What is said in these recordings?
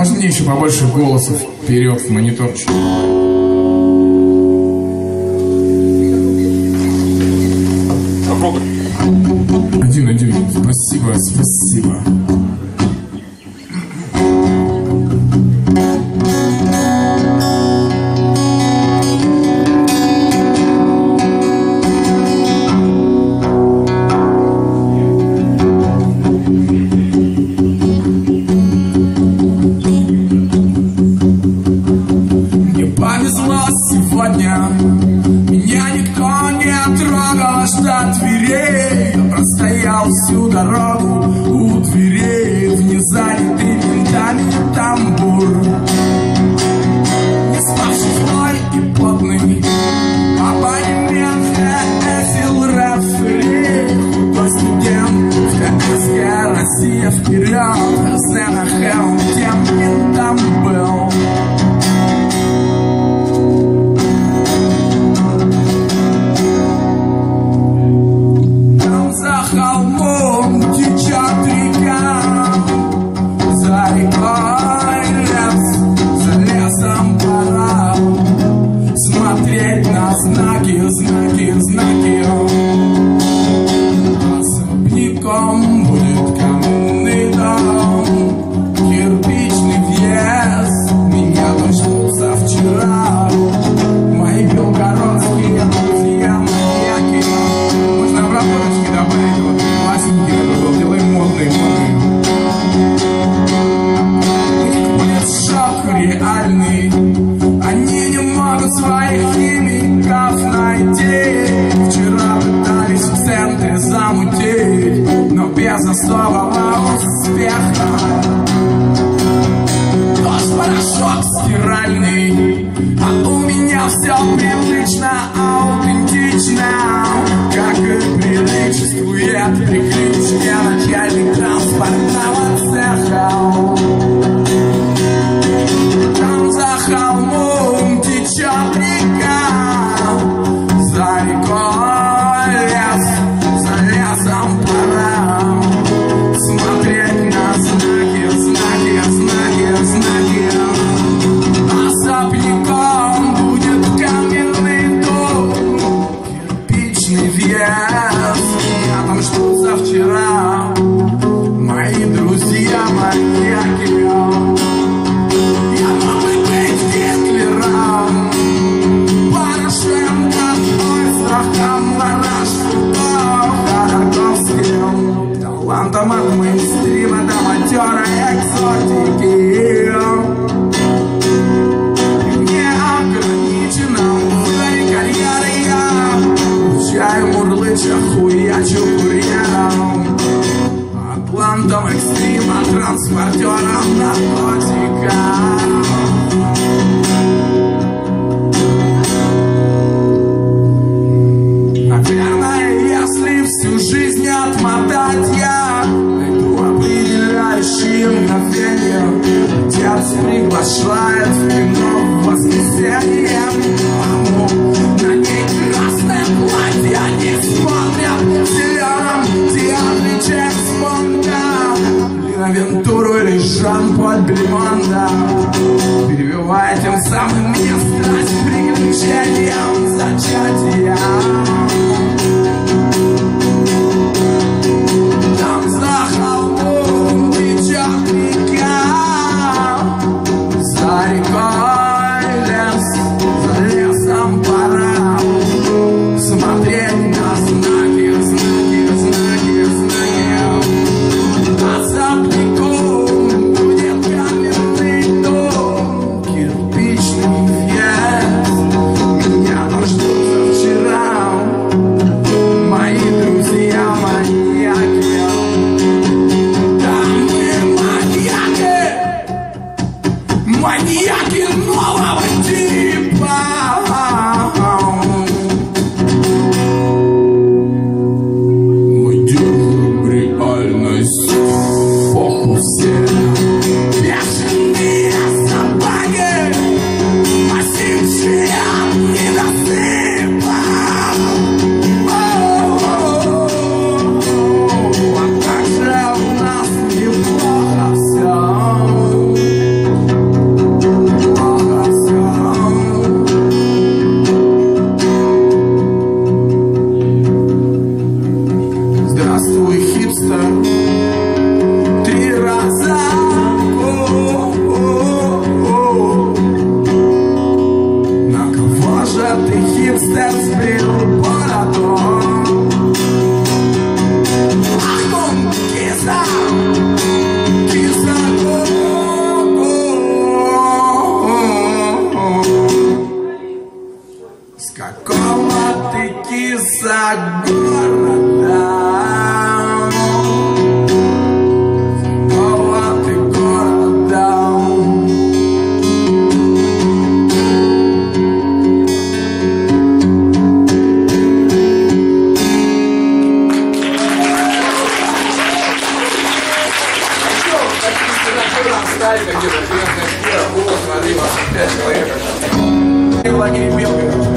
можно мне еще побольше голосов вперед в мониторчик? Один. Спасибо. Сегодня меня никто не трогал аж до дверей. Я простоял всю дорогу у дверей в незанятый ментами тамбур. Не спавший злой и потный абонемент весел рефери. Худой студент в КСК Россия вперед. Сцена Хелл тем ментом был. Холмом течет река, за рекой лес, за лесом пора смотреть на знаки. Особняком будет каменный дом, кирпичный въезд, меня дождутся вчера. Мои белгородские друзья маньяки. Можно обработочки добавить, вот классненький такой был, делаем модный. У них будет шок реальный, они не могут своих химиков найти. Вчера пытались в центре замутить, но без особого успеха. Нож, порошок стиральный, а у меня все привычно, аутентично, как и приличествует приключение начальник транспортного цеха. Там за холмом течет река, за рекой лес, за лесом пора смотреть на знаки. Особняком будет каменный дом, кирпичный въезд, меня там ждут завчера. Мои друзья маньяки. Я мог бы быть Гитлером, Порошенко, Ойстрахом, Ходорковским, талантом от мейнстрима до матерой экзотики. Мурлыча, хуячу курьером, атлантом экстрима, транспортером наркотика. Наверное, если всю жизнь отмотать, я найду определяющие мгновения. Отец приглашает в кино в воскресенье маму. На ней красное платье, они смотрят в зеленом театре Джеймс Бонда, Линавентуру или Жан-Поль Бельмонда, перебивая тем самым мне страсть приключением зачатия. Там за холмом течет река, за рекой лес, за лесом пора смотреть на знаки. Особняком будет каменный дом, кирпичный въезд, меня там ждут завчера. Мои друзья маньяки. Да мы маньяки нового типа. Бешеные собаки, осипшие от недосыпа. А как же у нас неплохо все. В лагере Белгород.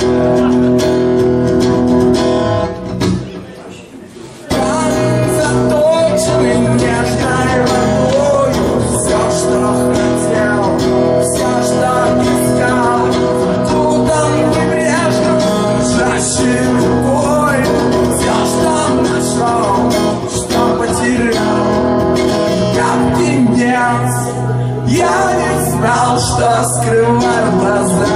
Заточенный нежной рукою, все, что хотел, все, что искал, кутом прибрежным, лежащей рукой, все, что нашел, что потерял, как птенец. Я не знал, что скрываю глаза.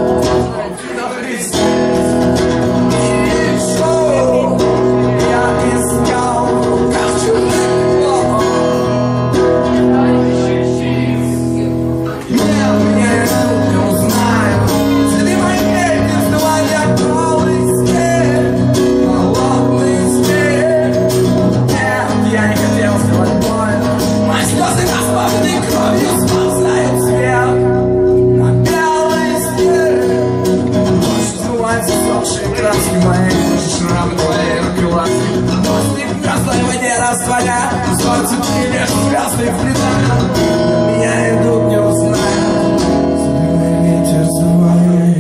Солнце лишь звезды вплетают, меня идут, не узнают. Ветер завоет.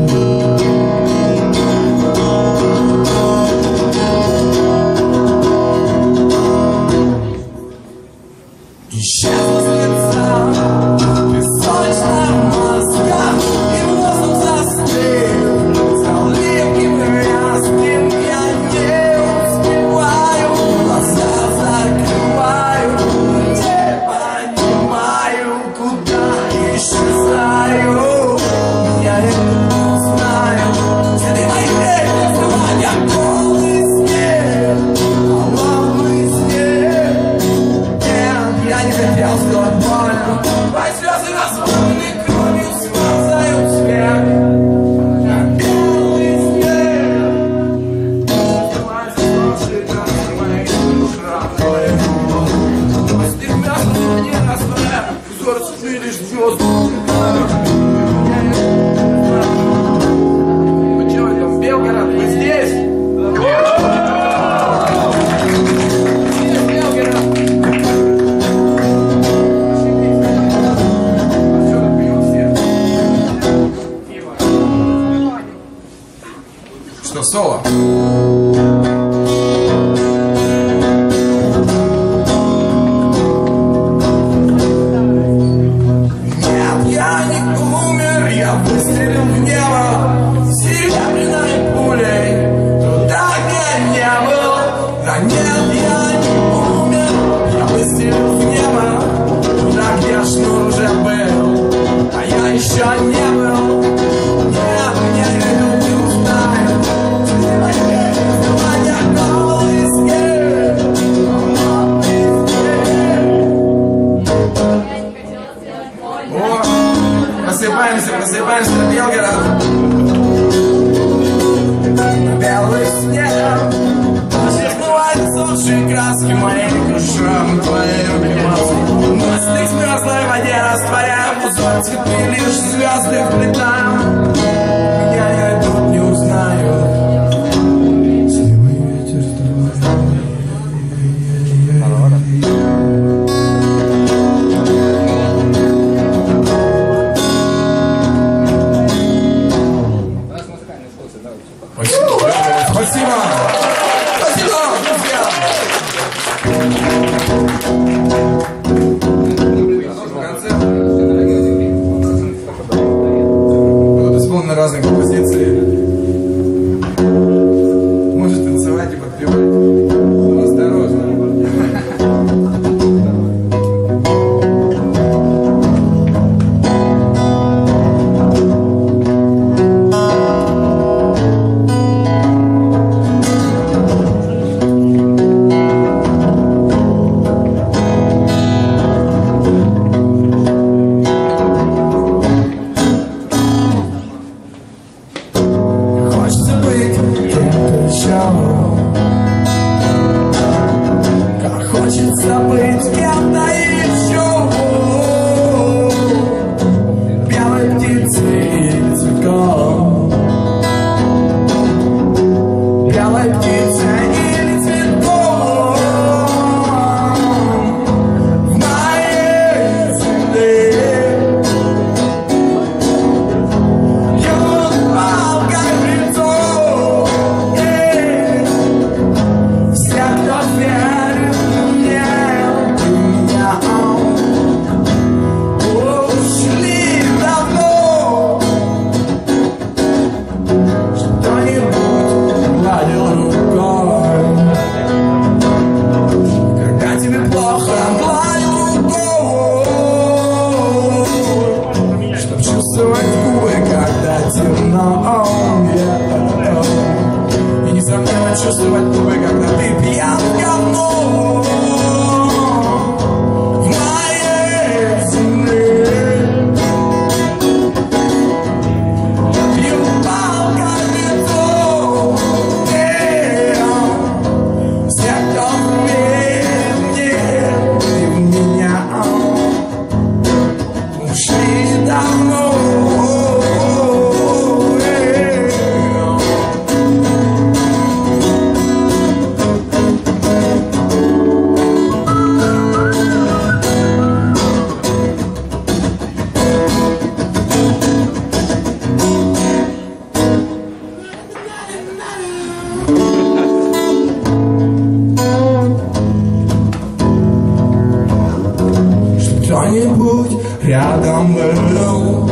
Исчезла с лица песочная маска, и воздух застыл, стал липким и вязким. Я не успеваю, глаза закрываю, не понимаю, куда исчезаю. Я не знаю, среди моих веков я голый снег, холодный снег. Нет, я не хотел сделать больно, мои слезы разбавлены кровью смазают снег. Я белый снег, снимается солнце, краски моих шрамов. Не растворяя, узор цветы лишь звезды. Вы чего там, Белгород, вы здесь? Здесь Белгород. Отсюда пьют все. Что, соло? Выстрелил в небо серебряной пулей, туда, где не был. Да нет, я не умер. Я выстрелил в небо туда, где шнур уже был, а я еще не был. Нет, меня не идут, не узнают. Среди моих веков я голый снег, холодный снег. О, просыпаемся, просыпаемся, Белгород. Белый снег, все смывают сохшие краски моей шрамы, твоей руки маски. Мы стык в мерзлой воде растворяем, узор цветы лишь звезды вплетаем. Меня не идут, не узнаю. Сливый ветер сдувает. Спасибо! Спасибо, друзья! Будут исполнены разные композиции. ушли давно. Кто-нибудь рядом был,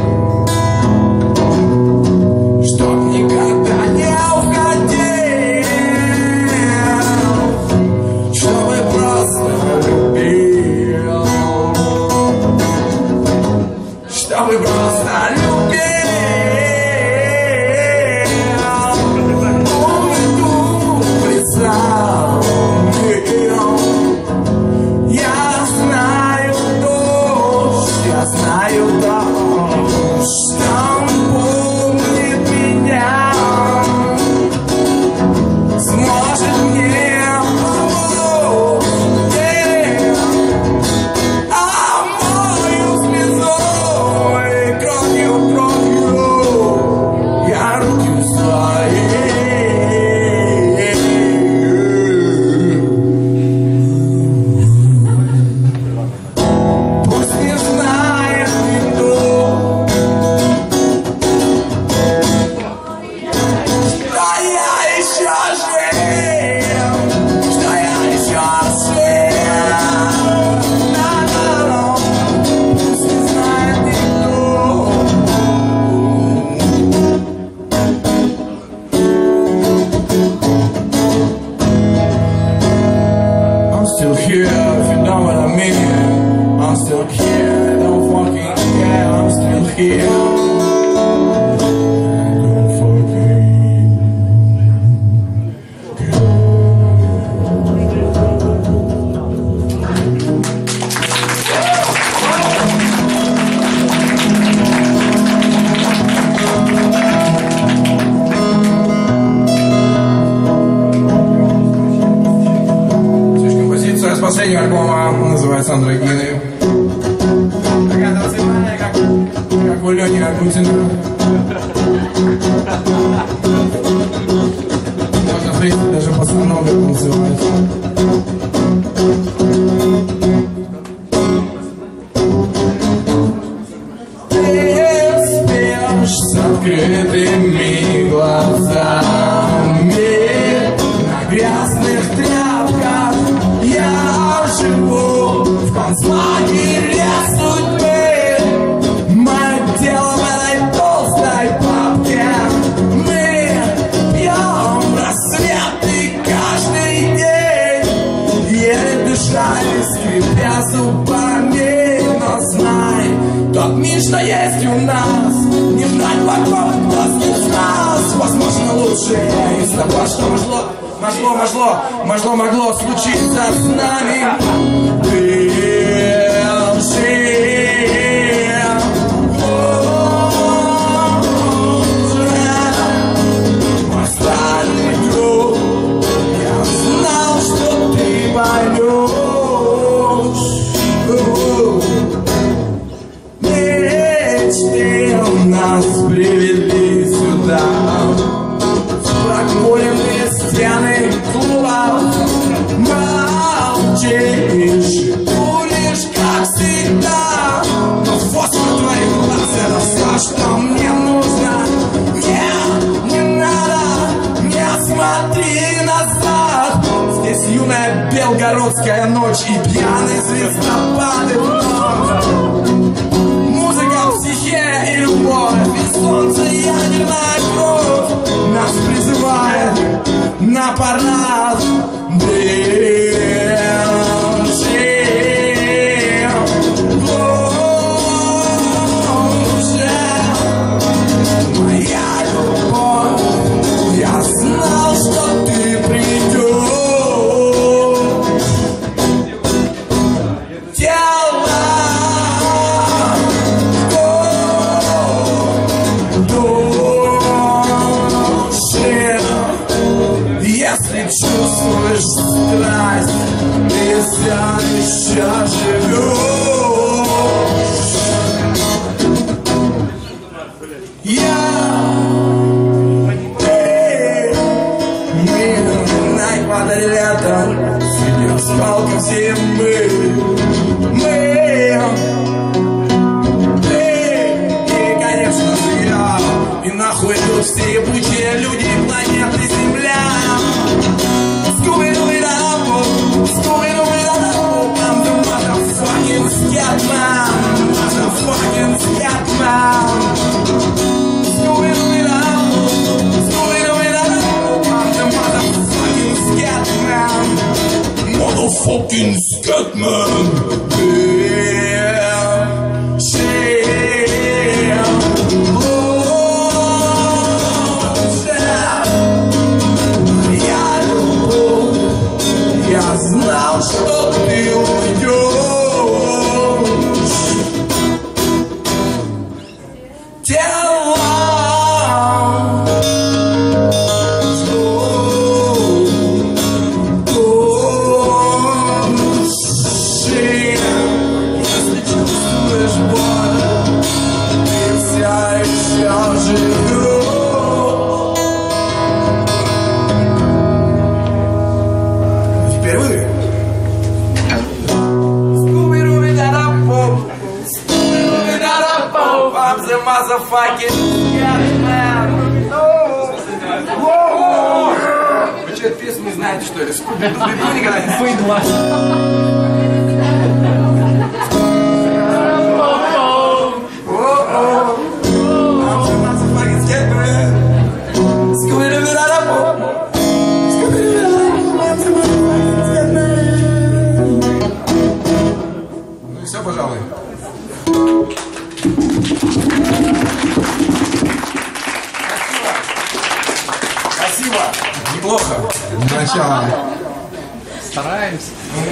чтоб никогда не уходил, чтобы просто любил, чтобы просто любил. Умеду представил. Я знаю, дождь, там помнит меня, сможет мне помочь, а мою слезой, кровью я руки свои. Still here, if you know what I mean. I'm still here, don't fucking care. I'm still here. Don't fucking care. С последнего альбома, называется «Андрогины». Такая танцевальная, как у Лёни Агутина. Можно, в принципе, даже постановка танцевать. Ты спишь с открытыми глазами на грязных тряпках. Я живу в концлагере судьбы. Мое дело в этой толстой папке. Мы пьем рассветы каждый день, еле дышали, скрипя зубами. Но знай, тот мир, что есть у нас, не знать вокруг, кто с нас. Возможно, лучше из того, что могло случиться с нами. Мой старый друг, я знал, что ты поймешь. Мечты нас привели сюда. Прокуренные стены клуба, молчишь, куришь, как всегда. Но фосфор твоих глаз — это все, что мне нужно. Не надо, не смотри назад. Здесь юная белгородская ночь и пьяный звездопады вновь. Музыка, психея и любовь, и солнце, ядерная кровь нас призывает на парад. Моя любовь, я знал, что ты придешь. Тело На экваторе лета, среди осколков зимы, и, конечно же, я. И нахуй тут все ебучие люди планеты Земля. I'm the motherfucking Scatman. Motherfucking Scatman. Motherfucking Scatman. Yeah, yeah. Oh, yeah. Я знал, что ты уйдешь. Motherfucking Scatman. Вы что, эту песню не знаете, что ли? Скуби-Ду никогда не Ну и все, пожалуй. Спасибо. Неплохо. Начало. Стараемся.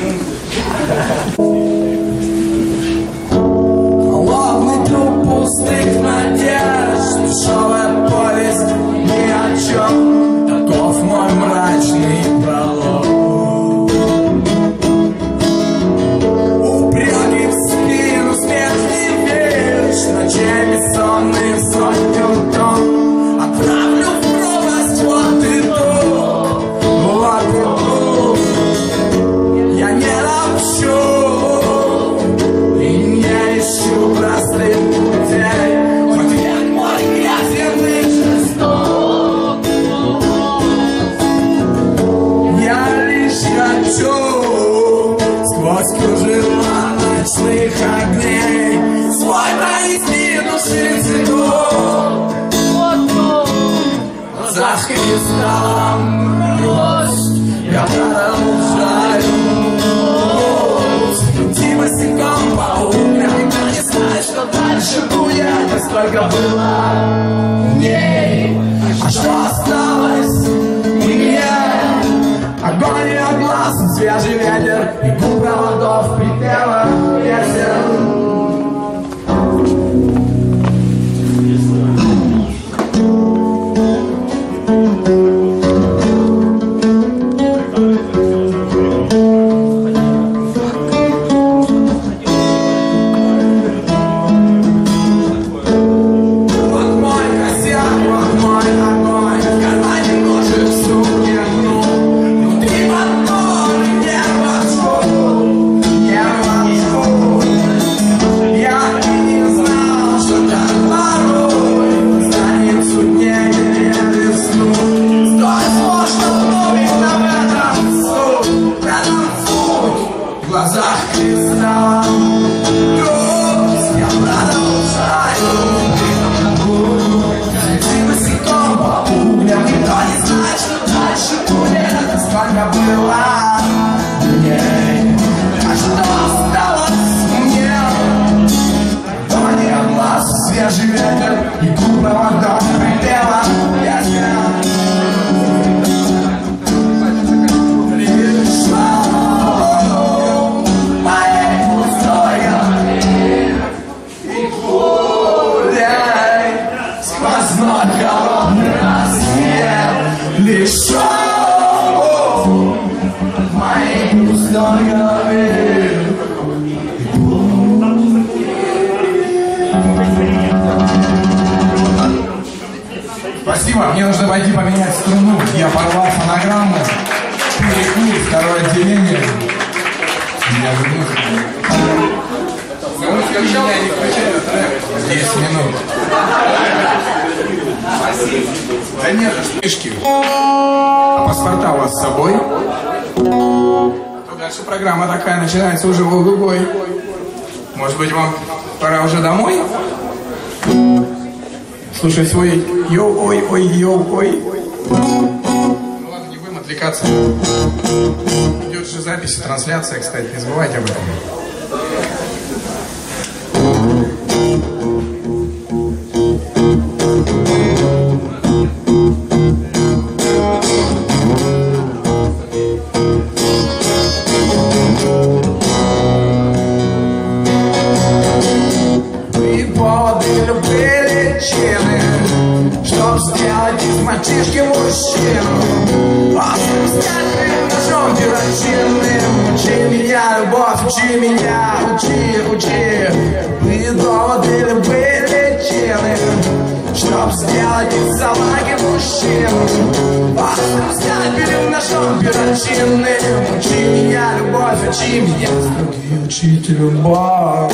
Холодный труп пустых надежд, дешевая повесть ни о чем. Таков мой мрачный пролог. Упреки в спину, смерть не веришь, ночей бессонных сотню тонн. Отправлю в пропасть, вот и тут, вот и тут. Я не ропщу и не ищу простых путей, хоть век мой грязен и жесток. Я лишь хочу сквозь кружева ночных огней свой пронести души цветок. За кристаллом рост я продолжаю идти босиком по углям. Никто не знает, что дальше будет, насколько было в ней, а что осталось мне. Огонь от глаз, свежий ветер и гул проводов припева песен. В глазах кристаллом грусть я продолжаю идти босиком по углям. Никто не знает, что дальше будет, сколько было дней, а что осталось мне. Огонь от глаз, свежий ветер и гул проводов припева песня. Лишь в моей пустой голове. Спасибо, мне нужно пойти поменять струну. Я порвал фонограмму. Перекур, второе отделение. Я вернусь. Меня не включают трек. 10 минут. Да нет, книжки. А паспорта у вас с собой? А то дальше программа такая начинается уже в. Может быть, вам пора уже домой? Слушай свой йоу-ой-ой, йоу-ой. Ну ладно, не будем отвлекаться. Идет же запись, трансляция, кстати, не забывайте об этом. Мальчишки мужчину, остался ножом перочинным. Учи меня, любовь, учи меня, учи. Мы доводы были чины, чтоб сделать из салаги мужчину. Остался перед ножом перочинным. Учи меня, любовь, учи меня, строгий учитель любовь.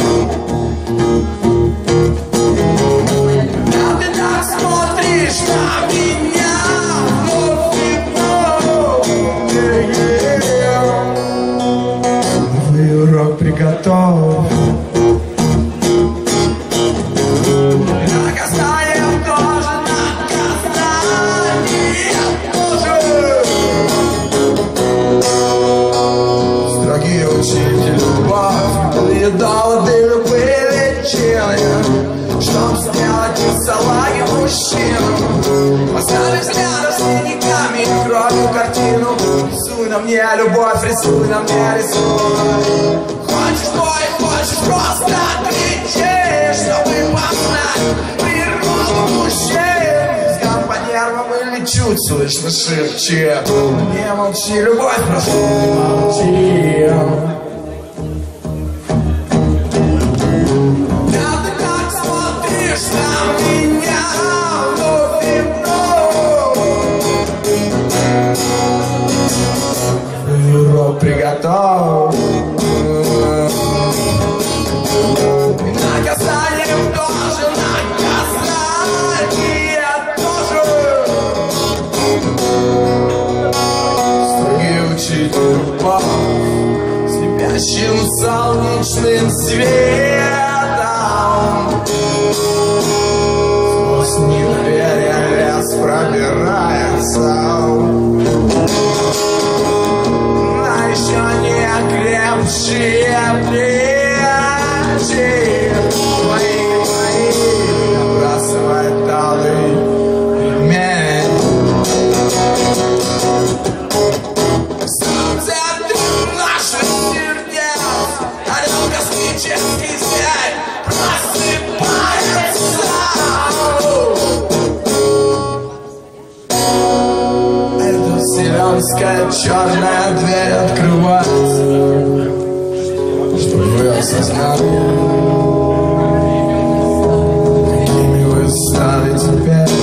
Ты так смотришь на меня вновь и вновь. Новый урок приготовь. Наказание тоже, строгий учитель любовь. Ты доводы любые чины, чтоб сделать из салаги мужчину. Поставь взгляд с синяками и кровью картину. Рисуй на мне любовь, рисуй на мне, рисуй. Хочешь бой, хочешь просто кричи, чтобы познать природу мужчин. Взгляд по нервам или чуть слышно шепчет. Не молчи, любовь, прошу, не молчи. Приготовь. Наказанием тоже, наказание тоже. Строгий учитель любовь, слепящим солнечным светом. Сквозь недоверие лес пробирается. Еще не крепче плечи твои набрасывает алый ремень. В центре наших сердец орел космический зверь просыпается. Эта вселенская черная дверь открывается, чтобы вы осознали, какими вы стали теперь.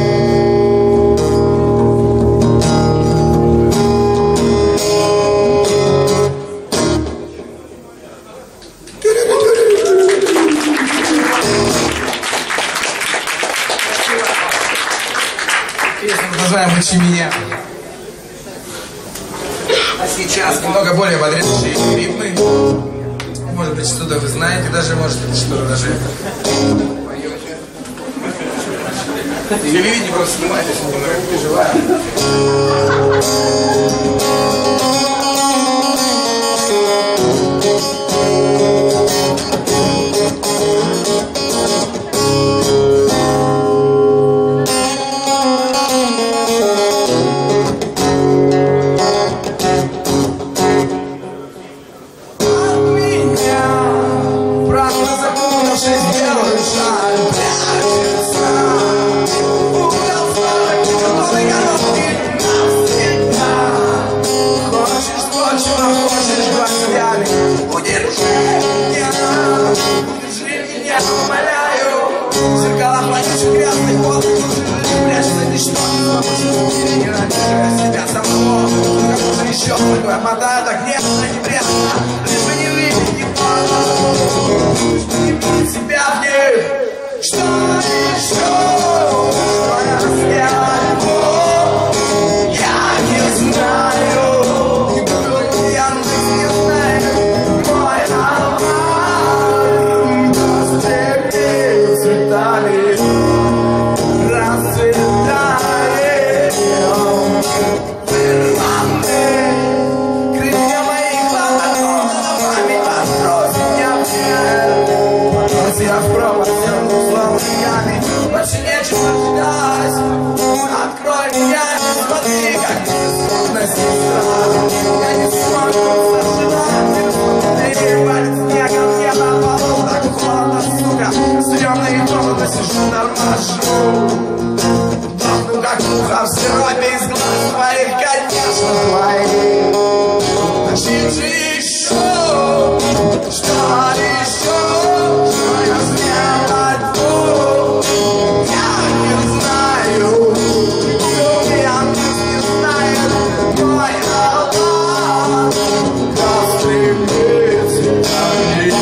Песню называем «Учи меня». А сейчас немного более бодрящие ритмы. Может быть, что-то вы знаете, даже может быть, что-то даже поете. Или видите, просто снимаетесь, немного переживаем. Удержи меня, умоляю. Зеркала хватит грязных волн, прячься Что не получится в мире, не раньше себя самого. Кому-то еще такое мотаю, так нежно, неприятно. Лишь бы не видеть никого, лишь бы не видеть себя в ней. Что еще, что я сделаю, я не знаю. Не буду я, не знаю, мой алмаз. Расцвети цветами, расцветай. Вырваны крылья моих облаков, головами подбросит меня в небо. Подбрось я в пропасть, больше нечего ждать. Открой меня, не смотри, как безумная сестра. Я не смогу заживать. Ты валит снегом, небо по полу, так холодно, сука. Стрёмные комнаты, сижу нормально. Давно как муха в сиропе из глаз твоих, конечно, твоих. Начни же еще, что еще, что я сделать? Я не знаю, я не знаю, мой алмаз. Расцвети цветами,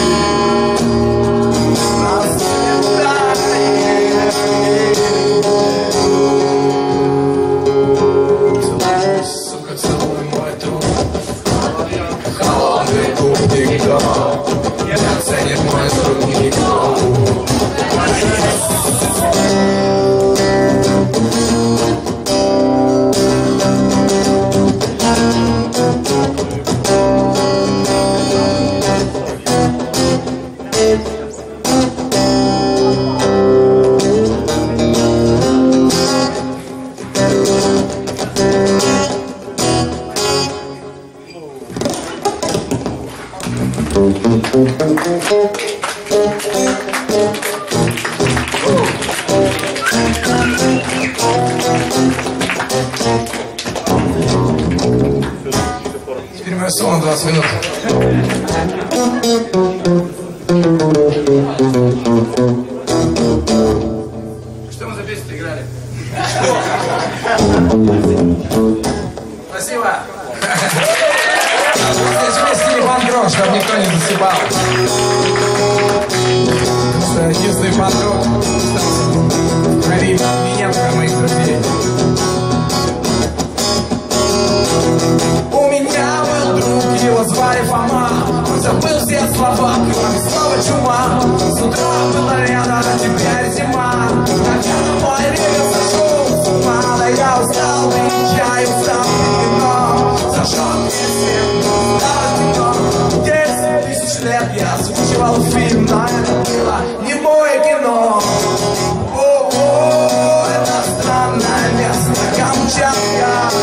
расцветай. Сука, целуй мой труп, холодный куб никто не оценит мой труд никто. Теперь мое соло на 20 минут. Что мы за песню играли? Спасибо. Здесь телефон-дрон, чтобы никто не засыпал. Единственный пандрон остался. Гори меня, про моих друзей. У меня был друг, его звали Фома. Он забыл все слова, кроме слова чума. С утра было лето, а теперь зима. Хотя на мой регион сошел с ума. Да я устал пить чай, устал пить вино. Зажег мне свет, стало темно. 10 тысяч лет я озвучивал фильм, но это было не мое кино. О-о, это странное место, Камчатка.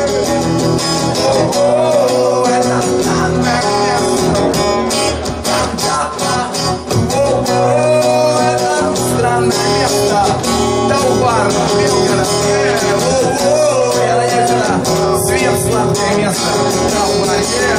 О-о, это странное место, Камчатка. О-о, это странное место. Таубар, Белгород. О-о, я надеюсь, это свет, сладкое место. Таубар,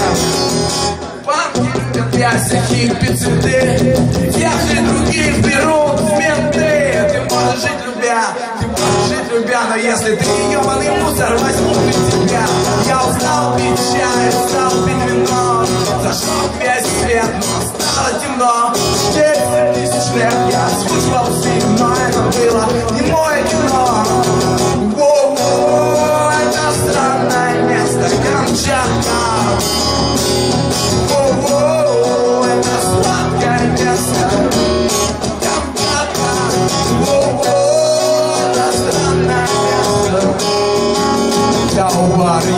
панки любят пять хиппи цветы. Тех и других берут в менты. Ты можешь жить любя, но если ты ебаный мусор, возьмут и тебя. Я устал пить чай, устал пить вино. Зажег весь свет, но стало темно. 10 тысяч лет я озвучивал фильм, но это было не мое кино. Воу-воу, это странное место, Камчатка. Воу-воу, это сладкое место, Камчатка. Воу-воу, это странное место, Таубар,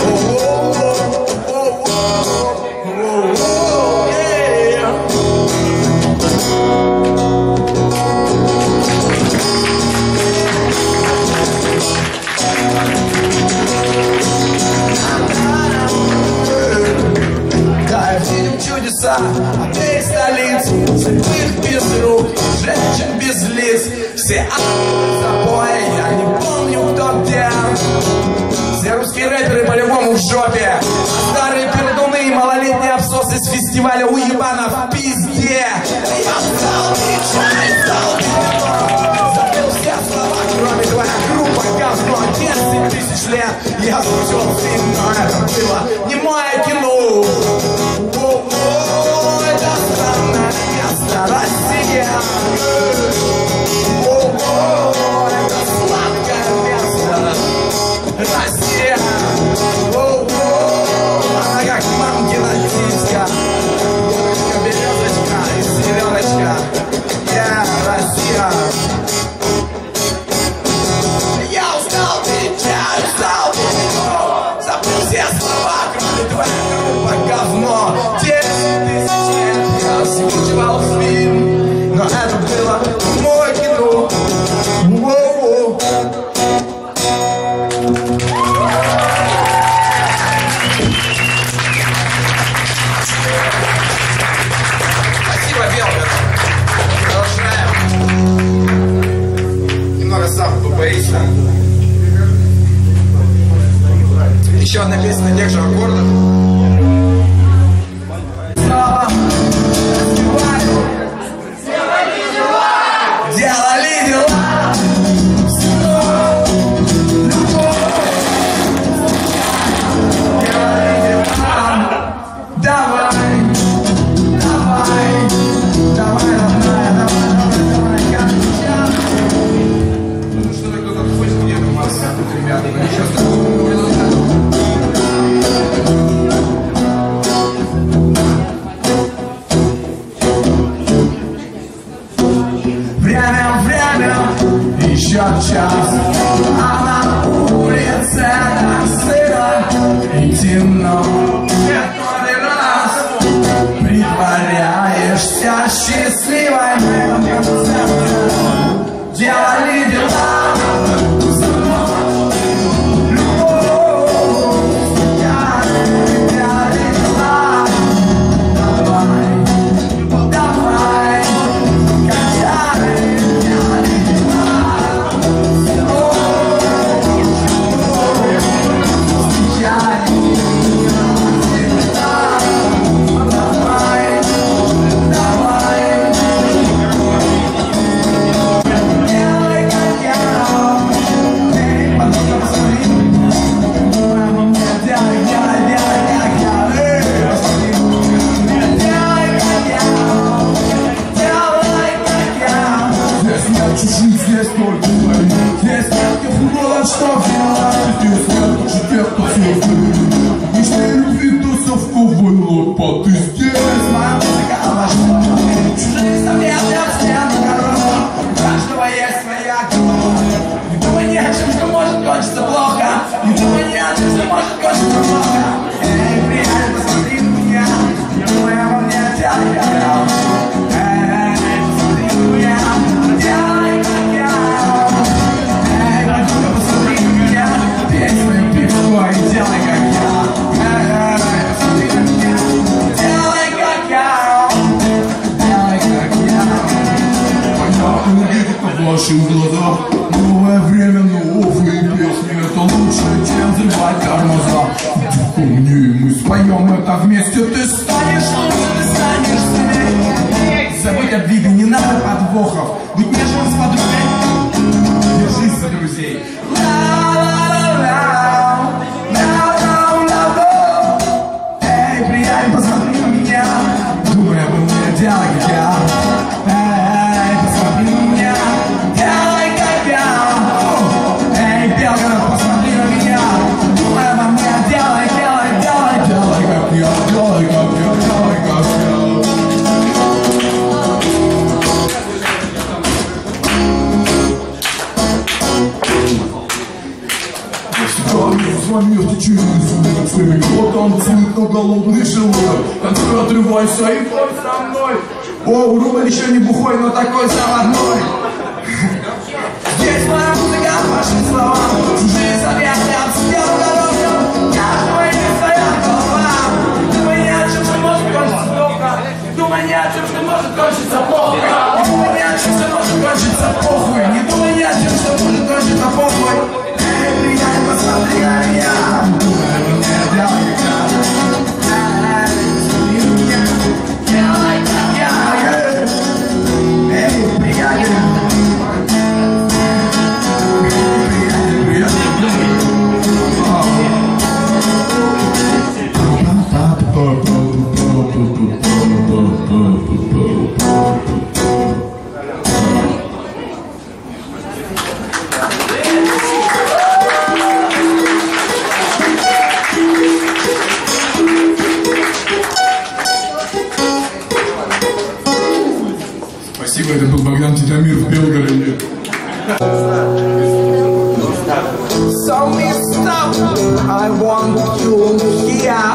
да, видим чудеса от этой столицы, слепых без рук, женщин без лиц. Все ангелы забои, я не помню, кто где. Все русские рэперы по-любому в жопе, а старые пердуны и малолетние обсосы с фестиваля уебана в пизде. Я стал печаль, стал печаль. Забыл все слова, кроме твоя группа говна. Я слышал фильм, но это было не мое кино. О-о, это странное место, Россия. О-о, это сладкое место, Россия. О-о, она как мамкина титька, березочка и селеночка. Я Россия. Я устал кричать, устал петь, забыл все слова, кроме твоего говно. 10 тысяч лет я озвучивал фильм, но это было мой кино. Воу-воу. Спасибо, Белка. Продолжаем. Немного сам побоится. Еще одна песня на тех же аккордах. Делали дела. Давай, давай, давай, ну что-то кто-то хочет где-то у вас, ребята, но сейчас время, еще час, а на улице так сыро и темно. Который раз притворяешься счастливой, делали дела. Здесь только мои, здесь нет тех уродов, что делать. Здесь нет даже тех, кто создали. Мечты любви до совковой лопаты. Здесь моя музыка важна. Чужие советы от стены дорога. У каждого есть своя голова. Не думай ни о чем, что может кончиться плохо. Не думай ни о чем, что может кончиться плохо. Эй, приятель, посмотри на меня. Не думай обо мне, делай как я. Эй, посмотри на меня. Делай как я. Делай как я, посмотри на меня. Делай как я, делай как я. Понятно, увидит в ваших глазах. Новое время, новые песни. Это лучше, чем взрывать тормоза. Иди ко мне, мы споем это вместе. Ты станешь лучше, ты станешь сильнее. Забыть обиды, не надо подвохов. Быть нежным с подругой. Держись за друзей. Посмотри на меня, думай обо мне, делай как я. Эй, посмотри на меня, делай как я. Эй, белка, посмотри на меня, думай обо мне, делай, делай, делай, делай как я, делай как я, делай как я. Звонил в течение суток, кто танцует на голодный желудок. Танцуй, отрывайся и будь со мной. О, рубль еще не бухой, но такой заводной. Здесь моя музыка, ваши слова. Чужие советы от стены дороги. Каждого есть своя голова. Думай не о чем, что может кончиться плохо. Думай не о чем, что может кончиться плохо. Не думай ни о чем, что может кончиться похуй. Не думай ни о чем, что может кончиться похуй. Посмотри на меня, думай обо мне, делай как я. Посмотри на меня, делай как я. Эй, приятель. Приятель, приятель. в Белгороде. So messed up, I want you here.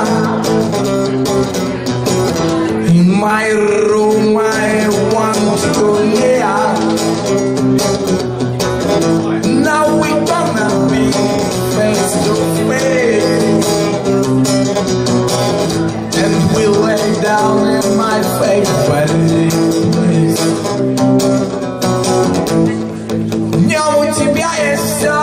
In my room, I want you here. Now we gonna be face to face, and we lay down in my favorite place. Днем у тебя есть все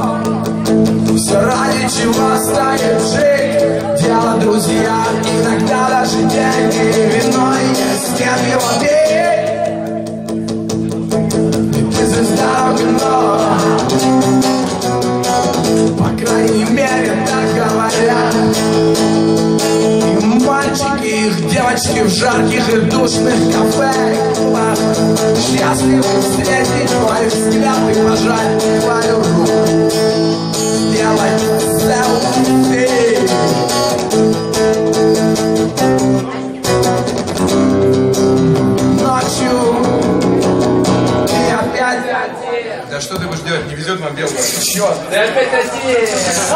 ради чего стоит жить. Дело, друзья, иногда даже деньги, вино и есть кем его пить. И ты звезда кино, по крайней мере так говорят. И мальчики, их девочки в жарких и душных кафе и клубах счастливы встретить твой взгляд и пожать твою руку. Делать селфи. Ночью и опять. Да что ты будешь делать? Не везет вам Белгород. Черт. Да опять один.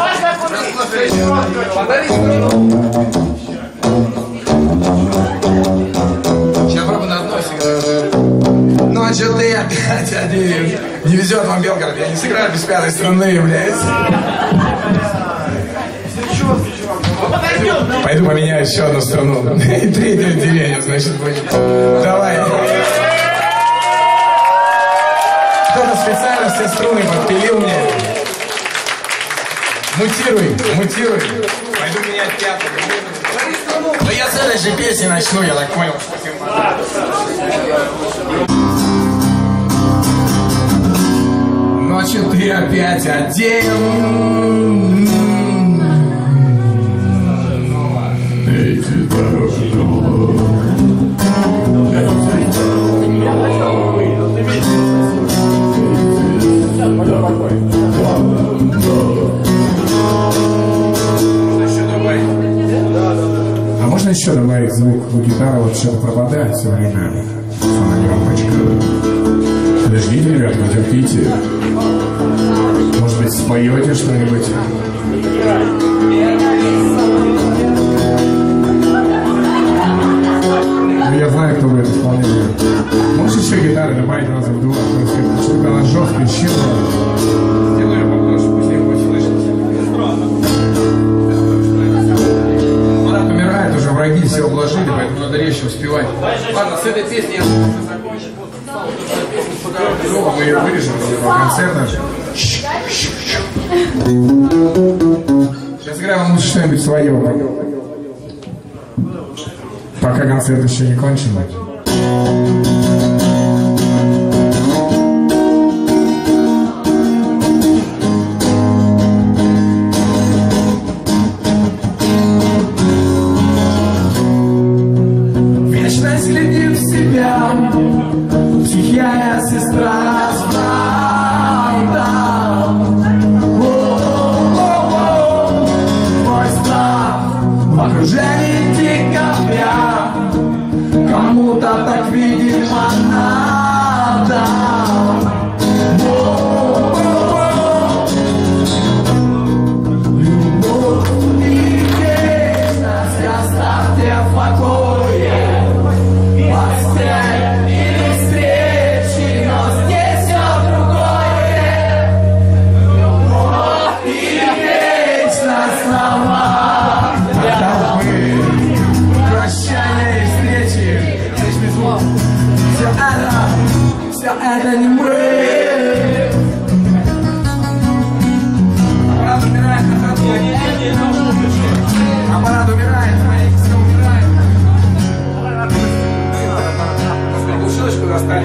Подари страну. Сейчас пробую на одной сыграю. Ночью ты опять один. Не везет вам Белгород. Я не сыграю без пятой страны, блядь. Пойду поменяю еще одну страну. И третье отделение, значит, будет. Давай. Кто-то специально все струны подпилил мне. Мутируй. Пойду менять пятую. Да я с этой же песни начну, я так понял. Ночью ты опять один. А можно еще добавить звук? У гитары вот что-то пропадает все время. Она не рампочка. Подождите, ребят, потерпите. Может быть, споете что-нибудь? Ну, я знаю, кто будет исполнять. Можешь еще гитары добавить раза в два? Чтобы она жестко щила. Сделаю ее побольше, пусть я его слышит. Она помирает, уже враги все обложили, поэтому надо резче успевать. Ладно, с этой песней я закончу. Мы ее вырежем концерта. Сейчас играем вам лучше что-нибудь свое. Пока концерт еще не кончен. Вечно следит в себя тихая сестра Спайда. Твой страх в окружении декабря. Кому-то так, видимо, надо. Любовь и вечность оставьте в покое. Постель или встречи, но здесь все другое. Любовь и вечность слова. Прощальные встречи. Все это не мы. Аппарат умирает на ходу. Аппарат умирает, мои все умирают. Бутылочку достали.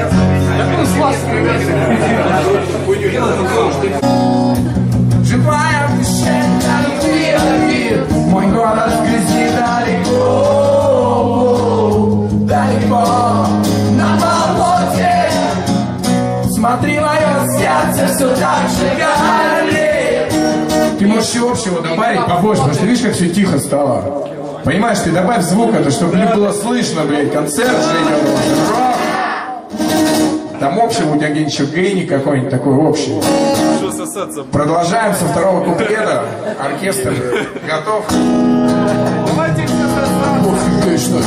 Живая мишень любви. Мой город в грязи далеко. Далеко на болоте. Смотри, мое сердце все так же горит. Ты можешь всего общего добавить побольше, потому что видишь, как все тихо стало. Понимаешь, ты добавь звук, это чтобы не было слышно, блядь, концерт же идет. Там общий у тебя где-нибудь еще гейник какой-нибудь такой общий. Продолжаем со второго куплета. Оркестр готов? Давайте все сразу.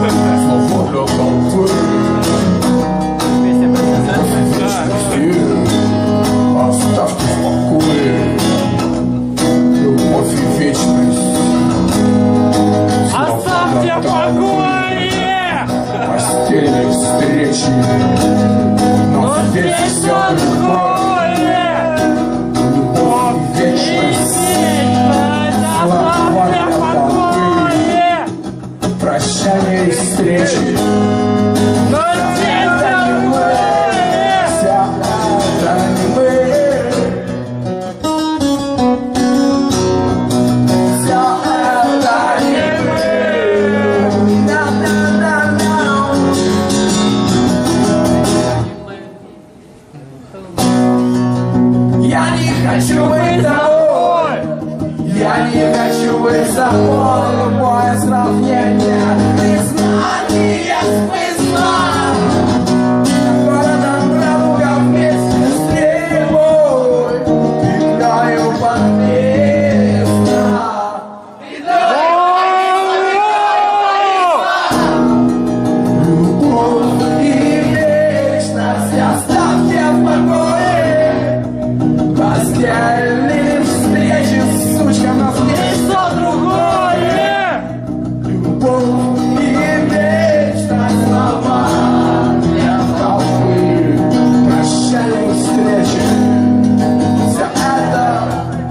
Оставьте в покое любовь и вечность. Оставьте в покое! Постельные встречи, но здесь все другое. Любовь и вечность. Оставьте в покое! Прощание и встречи. Но здесь другое! Вся это не мы. Вся это не мы. Я не хочу быть тобой. Я не хочу быть собой. Любое сравнение, признание смысла. Городом дорога вместе с тобой. Играю под место. Любовь и вечность оставьте в покое. Постельные встречи, сучка, но здесь все другое. Любовь и вечность, слова для толпы. Прощальные встречи. Все это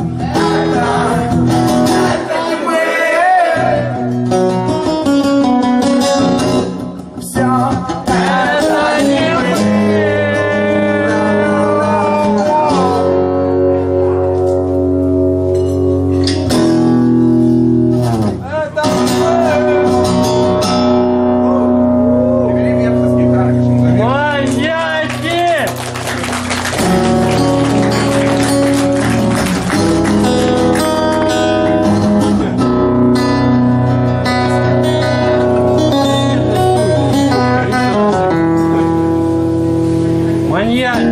не мы. Все это не мы. Маньяки! Маньяк!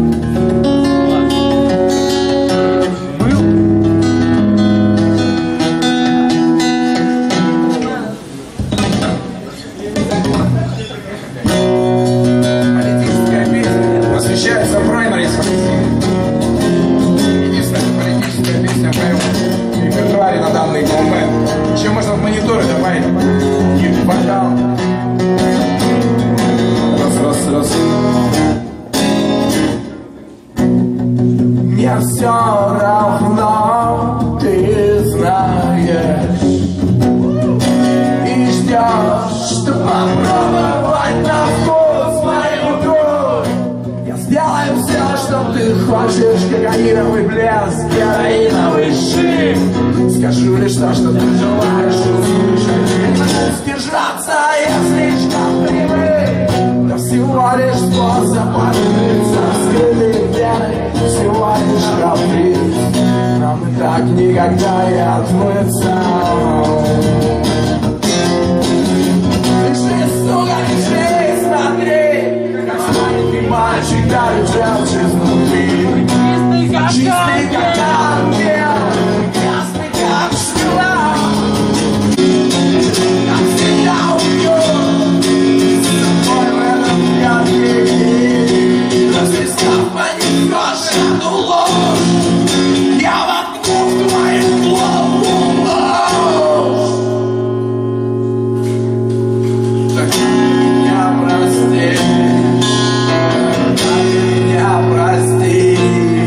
Политическая песня посвящается праймарис. Единственная политическая песня в моем репертуаре на данный момент. Еще можно в мониторы добавить вокал. Раз. Мне все равно, ты знаешь. И ждешь, что попробовать на вкус мою кровь. Я сделаю все, что ты хочешь. Кокаиновый блеск, героиновый шик. Скажу лишь то, что ты желаешь услышать. Не могу сдержаться, я слишком привык. Да всего лишь способ открыться. Скрытые вены, всего лишь каприз. Нам и так никогда не отмыться. Пиши, смотри, как маленький мальчик дарит желчь изнутри. Чистый как ангел, ясный как шкала. Как всегда уйдет с собой в этом яркий день. Разлистав понесешь эту ложь, я воткну в твою голову ложь. Меня прости, меня прости.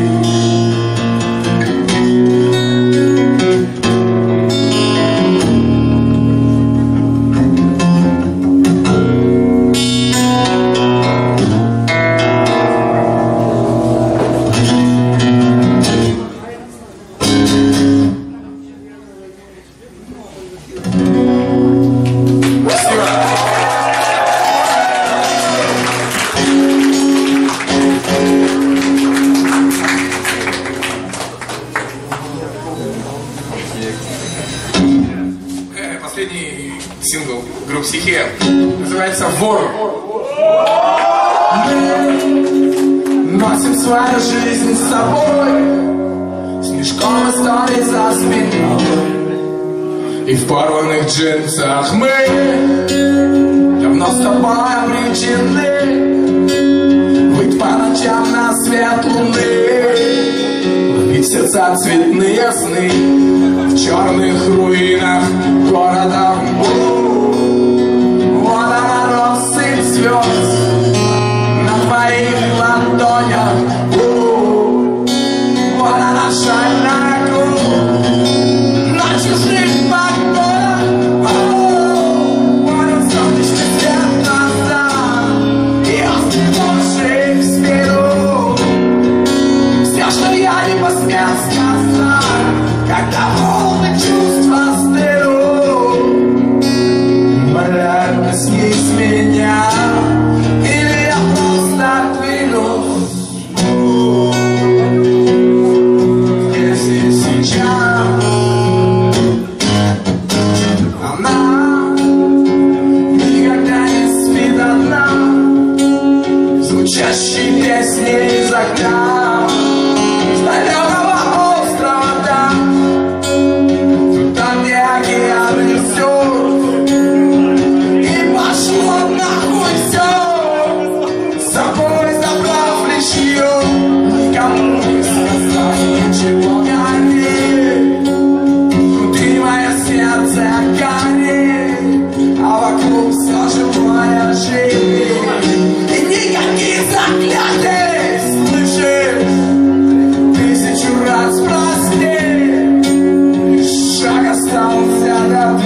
Последний сингл группы Психея называется «Вор». свою жизнь с собой, с мешком историй за спиной. И в порванных джинсах мы давно с тобой обречены быть по ночам на свет луны, ловить сердца цветные сны в черных руинах города. Вот она, россыпь звезд на твоих ладонях. Вот она, шальная кровь на чужих покоях. Вот он, солнечный свет глаза и острый ножик в спину. Все, что я не посмел сказать, когда волны чувства стыру. Умоляю, коснись меня, или я просто двинусь. Здесь и сейчас она никогда не спит одна, звучащие песни из окна с далекого острова, да, там, где океан несет, и пошло нахуй все, с собой забрав лишь ее, никому не сказав ничего горит. Внутри мое сердце горит, а вокруг все живое живет, и никаких заклятий, слышишь? Тысячу раз прости, лишь шаг остался до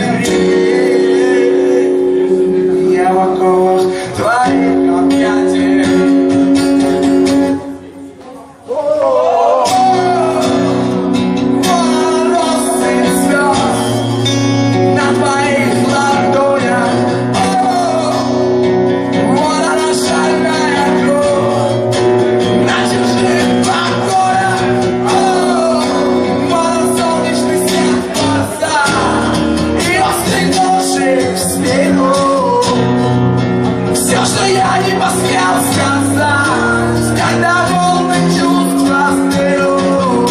двери. Я в оковах твоих объятий. Россыпь звезд на твоих ладонях. Вот она, шальная кровь на чужих покоях. Вот он, солнечный свет в глаза и острый ножик в спину. Все, что я не посмел сказать, когда волны чувства стыру.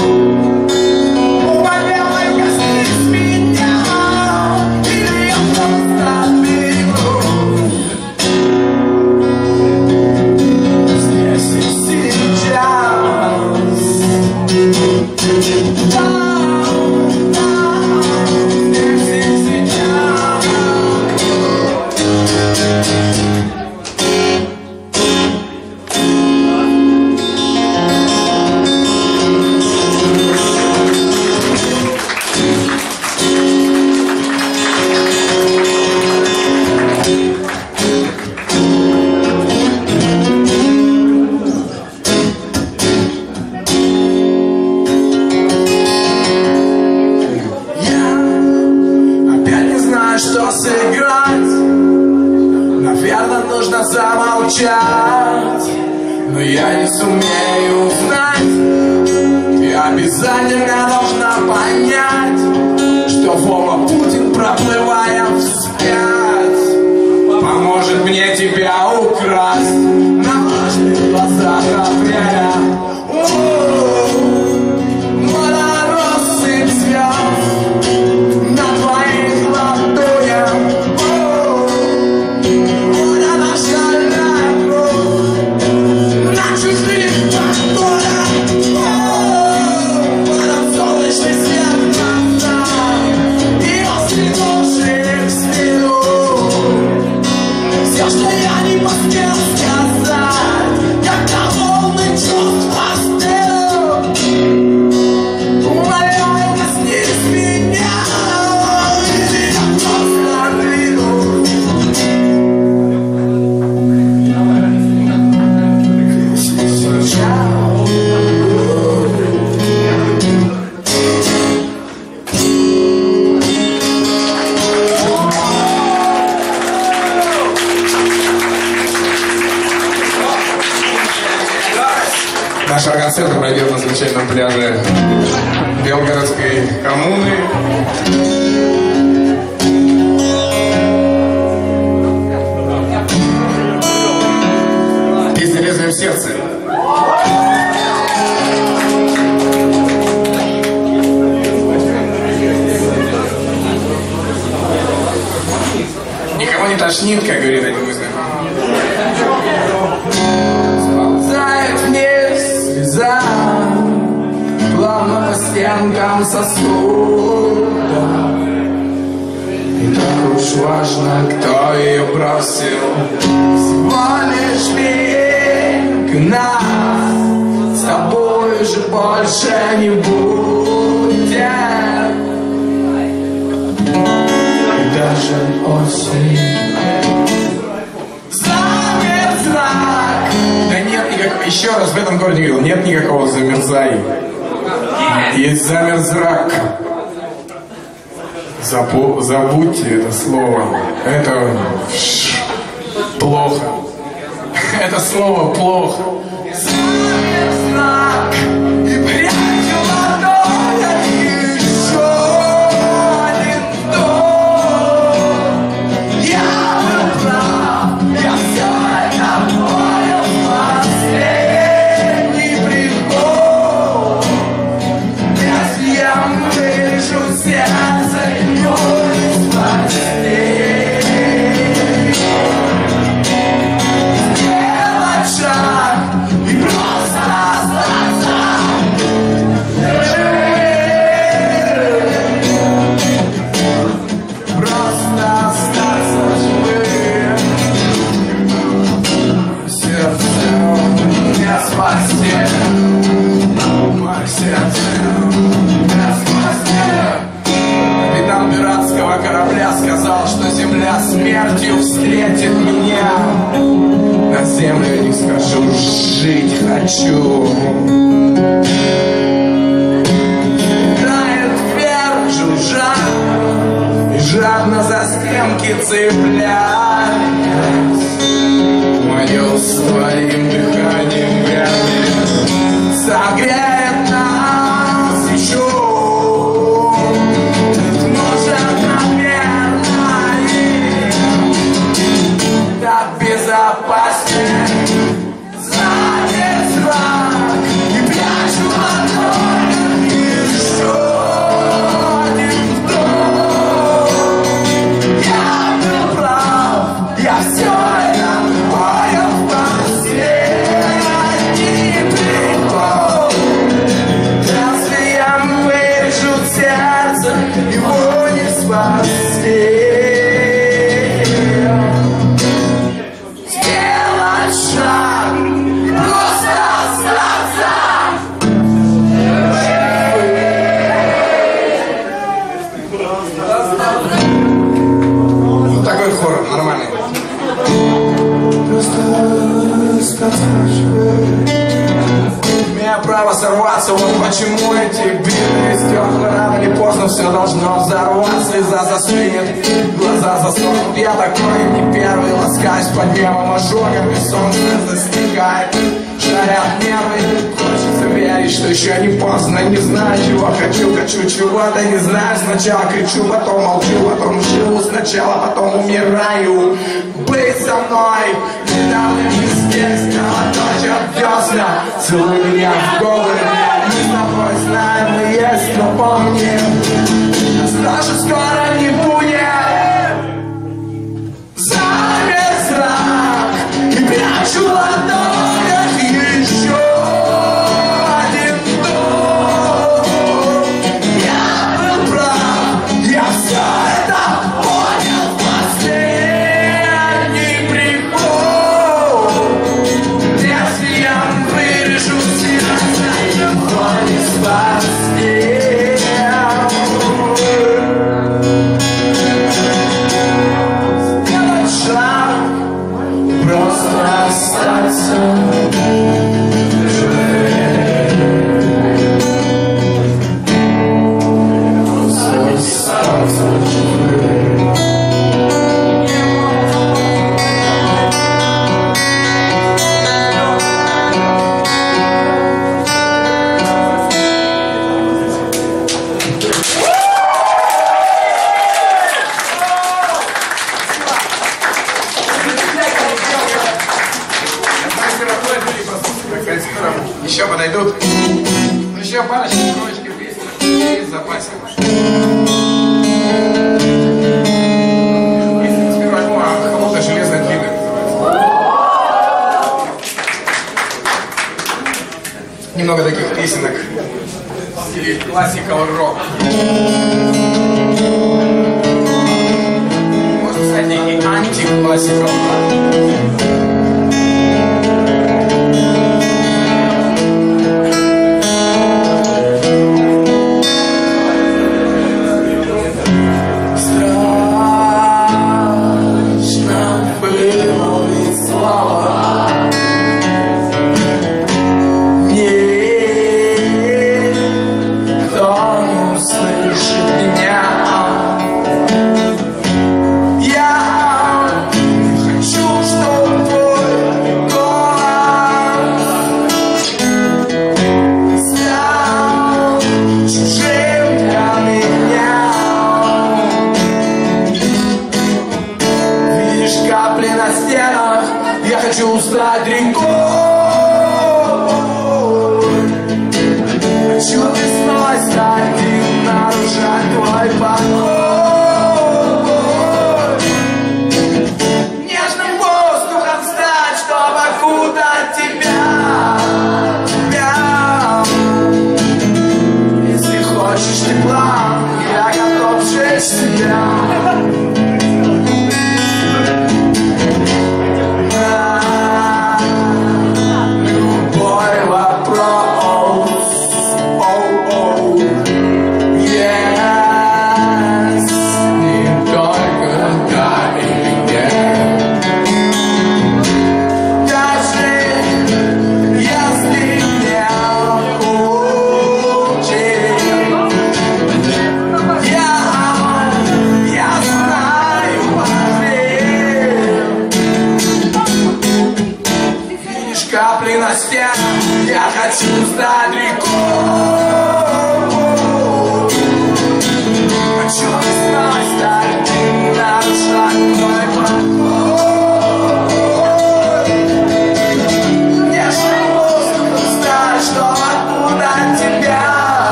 Умоляю, коснись меня, или я просто двинусь. Здесь и сейчас. Здесь и сейчас. Я опять не знаю, что сыграть. Наверное, нужно замолчать, но я не сумею узнать. И обязательно должна понять, что Вова Путин, проплывая вспять, поможет мне тебя украсть на влажных глазах апреля. Вот она, россыпь звезд на твоих ладонях. Вот она, шальная кровь на чужих покоях. Вот он, солнечный свет в глазах и острый ножик в спину. Все, что я не посмел сказать, когда волны чувства стыру. Умоляю, коснись меня, или я просто двинусь. Сейчас. Наш концерт пройдет на замечательном пляже Белгородской коммуны. Песня «Лезвием в сердце». тошнит, как говорит один из них. Сползает вниз слеза, плавно по стенкам сосуда. Не так уж важно, кто ее бросил. Всего лишь миг нас с тобой же больше не будет. И даже осень замерзлак. Да нет никакого, еще раз в этом городе говорил, нет никакого замерзай. Есть замерзрак. Забудьте это слово. Это плохо. Это слово плохо. Замерзлак. И прячу ладонь еще один вдох. Я был прав. Я все это понял в последний приход. Если я вырежу сердце, не спасти. Сделать шаг и просто остаться. Просто остаться живым. Сердце не спасти. Мое сердце не спасти. Капитан пиратского корабля сказал, что земля смертью встретит меня. На землю не скажу, жить хочу. Тает вверх жужжа и жадно за стенки цепляясь. Мое своим дыханием вряд ли согреет нас еще. Так безопаснее. Замерзлак и прячу ладонь. Еще один вдох. Я был прав. Я все это понял в последний приход. Если я вырежу сердце, его не спасти. Такой хор нормальный. Имея право сорваться, вот почему эти битые стекла рано или поздно все должно взорваться. Слеза застынет, глаза заснут. Я такой не первый, ласкаюсь под небом ожогами. Солнце застигает, жарят нервы. Хочется верить, что еще не поздно. Не знаю, чего хочу чего-то не знаю. Сначала кричу, потом молчу, потом живу. Сначала, потом умираю. Быть со мной, недавно не здесь, но точат весна. Целуй меня в губы. Мы с тобой знаем, мы есть, но помни, нас даже скоро не будет. Замерзлак и прячу ладонь. Еще один вдох. Я был прав. Я все это понял в последний приход. Если я вырежу сердце, его не спасти. Сделать шаг, просто остаться. Еще подойдут. Еще парочку строчек песни есть в запасе. Если не возьму, Немного таких песенок в стиле классикал рок. Можно, кстати, и антиклассикал. Я хочу стать рекой. Хочу весной стать и нарушать твой покой. Нежным воздухом стать, чтобы окутать тебя. Если хочешь тепла, я готов сжечь тебя. Капли на стенах, я хочу стать рекой. Хочу весной стать и нарушать твой покой. Нежным воздухом стать, чтобы окутать тебя.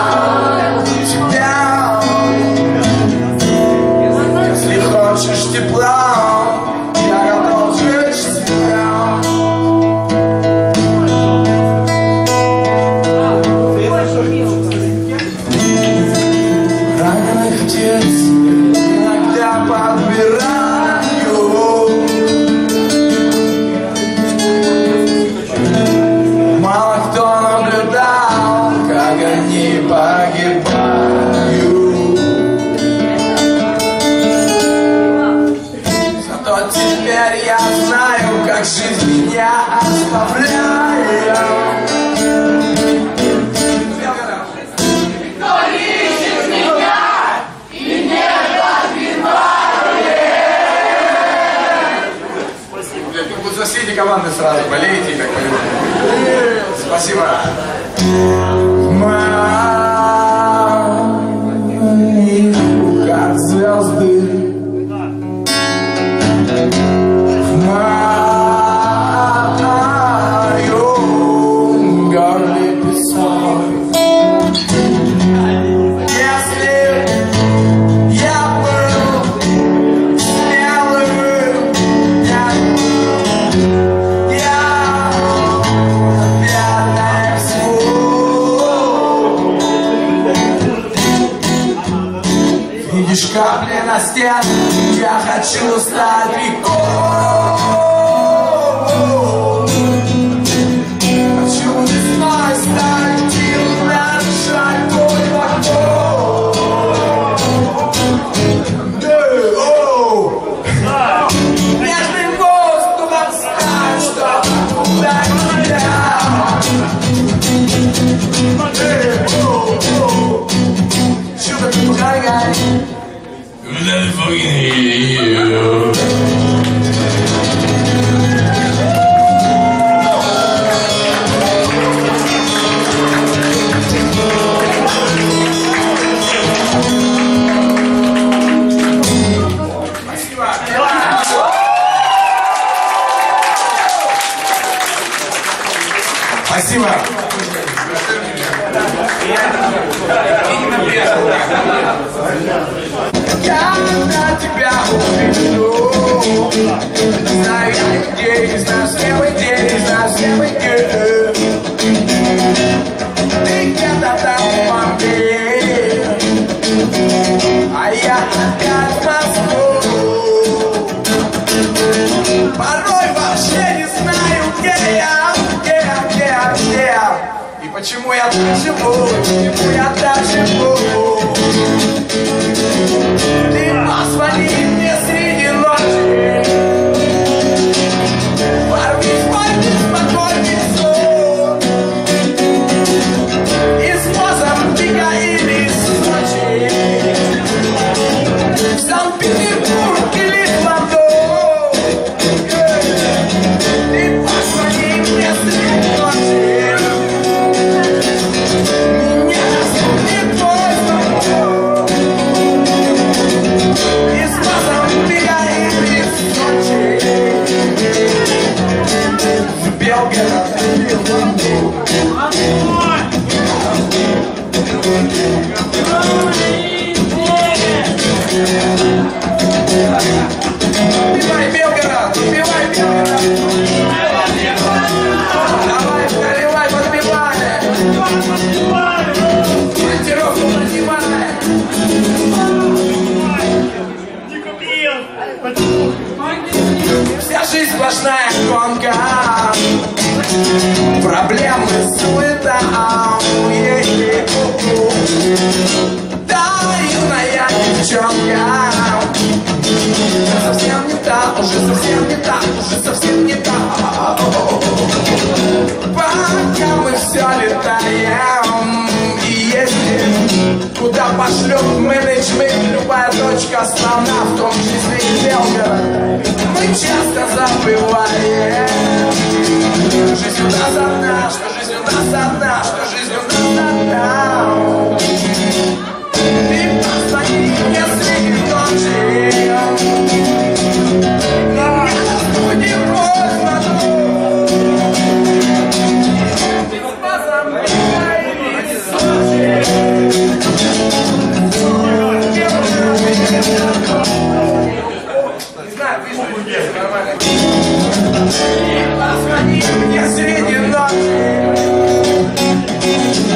Если хочешь тепла, я готов сжечь тебя. Иногда подбираю. Мало кто наблюдал, как они погибают. Зато теперь я знаю, как жизнь меня оставляет. Соседи команды сразу болеете, как понимаете. Спасибо. Мы как звезды. В моем горле песок. Видишь капли на стенах, я хочу стать рекой. Хочу весной стать и нарушать твой покой. Нежным воздухом стать, чтобы окутать тебя. Sugar to the guy. Let it fucking hear you. Спасибо. Я на тебя увижу. Знаю я людей, знаю всех людей, знаю всех людей. Почему я так живу? Почему я так живу? Ты позвони мне среди ночи. Ворвись в мой беспокойный сон. Из Мозамбика или Сочи, в Санкт-Петербург или в Лондон. Ты позвони мне среди ночи. Меня разбудит твой звонок. Из Мозамбика или Сочи, в Белгород или в Лондон. Убивай Белгород, убивай Белгород. Давай, наливай, подбивай. Монтировку надевай. Вся жизнь сплошная гонка. Проблемы, суета. Да, юная девчонка. Совсем не та, уже совсем не та, уже совсем не та. Пока мы все летаем и ездим, куда пошлем менеджмент, любая точка основна, в том числе и Белгород. Мы часто забываем, жизнь у нас одна, что жизнь у нас одна, что жизнь у нас одна. Ты позвони мне среди ночи. Позвони мне среди ночи.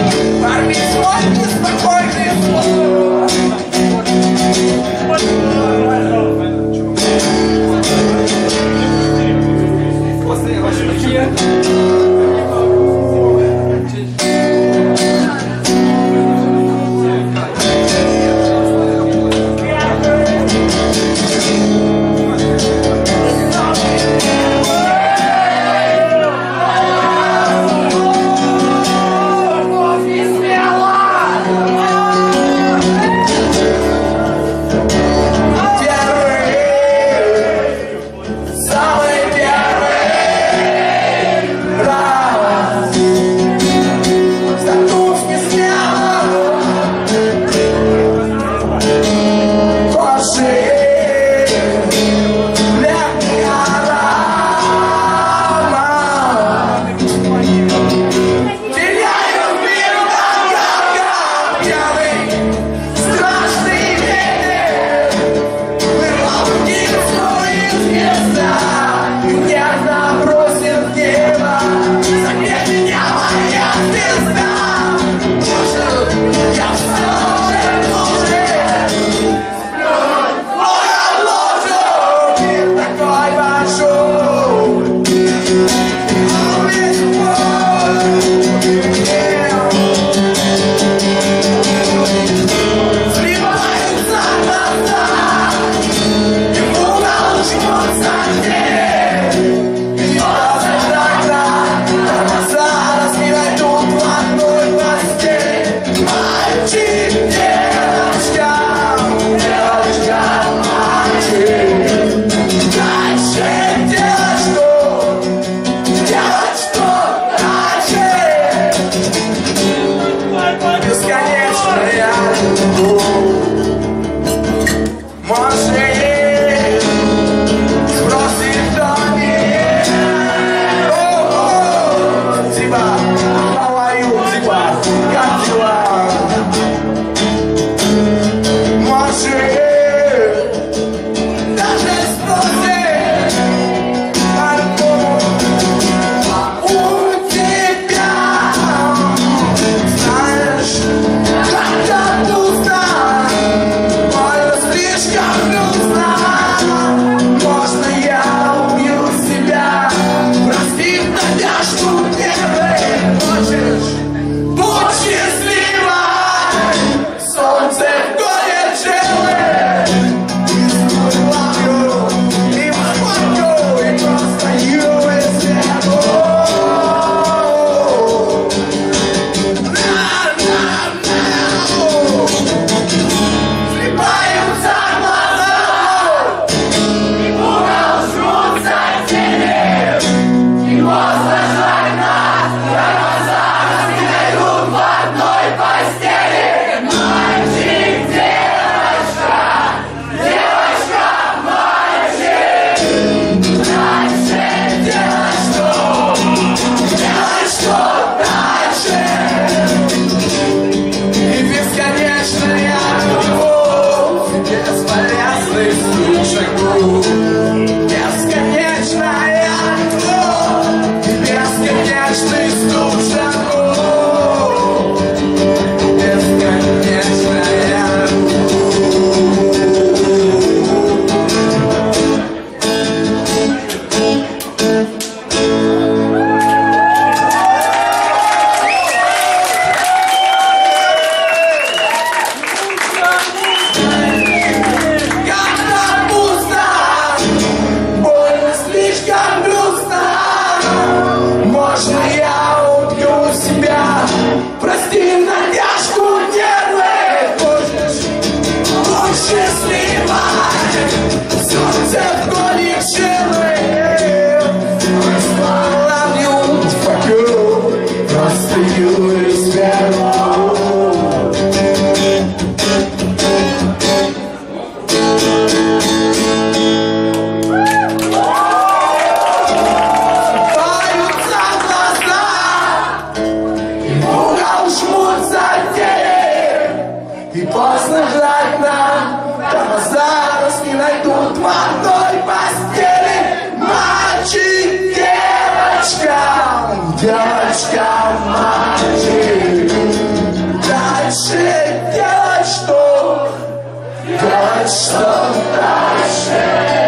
ждут затеи, и поздно ждать нам, тормоза нас не найдут в одной постели. Мальчик, девочка, девочка, мальчик. Дальше делать что? Делать что дальше?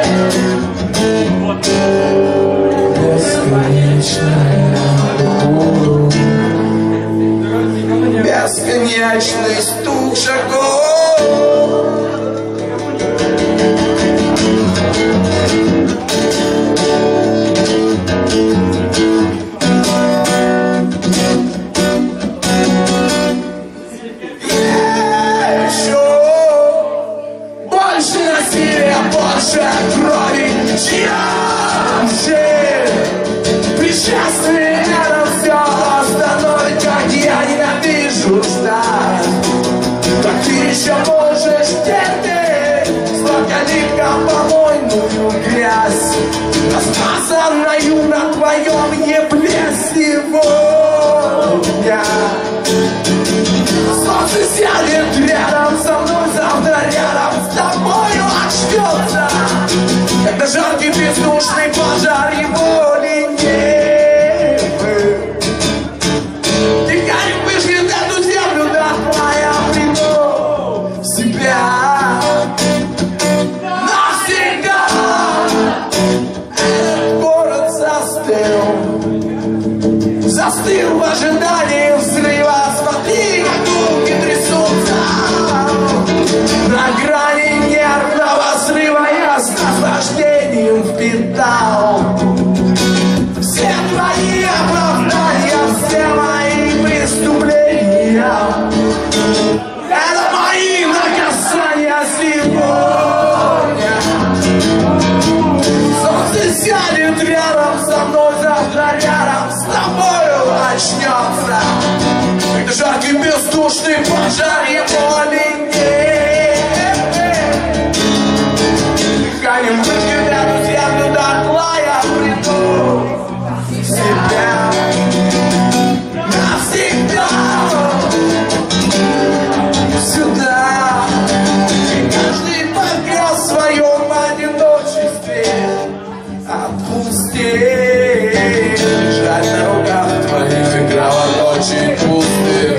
Бесконечный стук шагов. Больше крови, чья жизнь причастный рядом все остановит, как я ненавижу ждать. Так ты еще можешь терпеть столько липка помойную грязь, распасанную на твоем ебле сегодня. Солнце сядет рядом со мной, завтра рядом с тобою очнется, когда жаркий бездушный пожар его ленивый. Ты как выжгет эту землю, да твоя приду в себя навсегда. Этот город застыл в ожидании взрыва. Смотри, как руки трясутся на грани нервного срыва. Я с наслаждением впитал все твои оправдания, все мои преступления. Это мои наказания сегодня. Солнце сядет рядом со мной, завтра рядом с тобою очнется, когда жаркий бездушный пожар его ленивый. Дыханием выжгет эту землю дотла, я приду в себя навсегда сюда. И каждый погряз в своем одиночестве отпусти. Лежать на руках твоих и кровоточить пустых.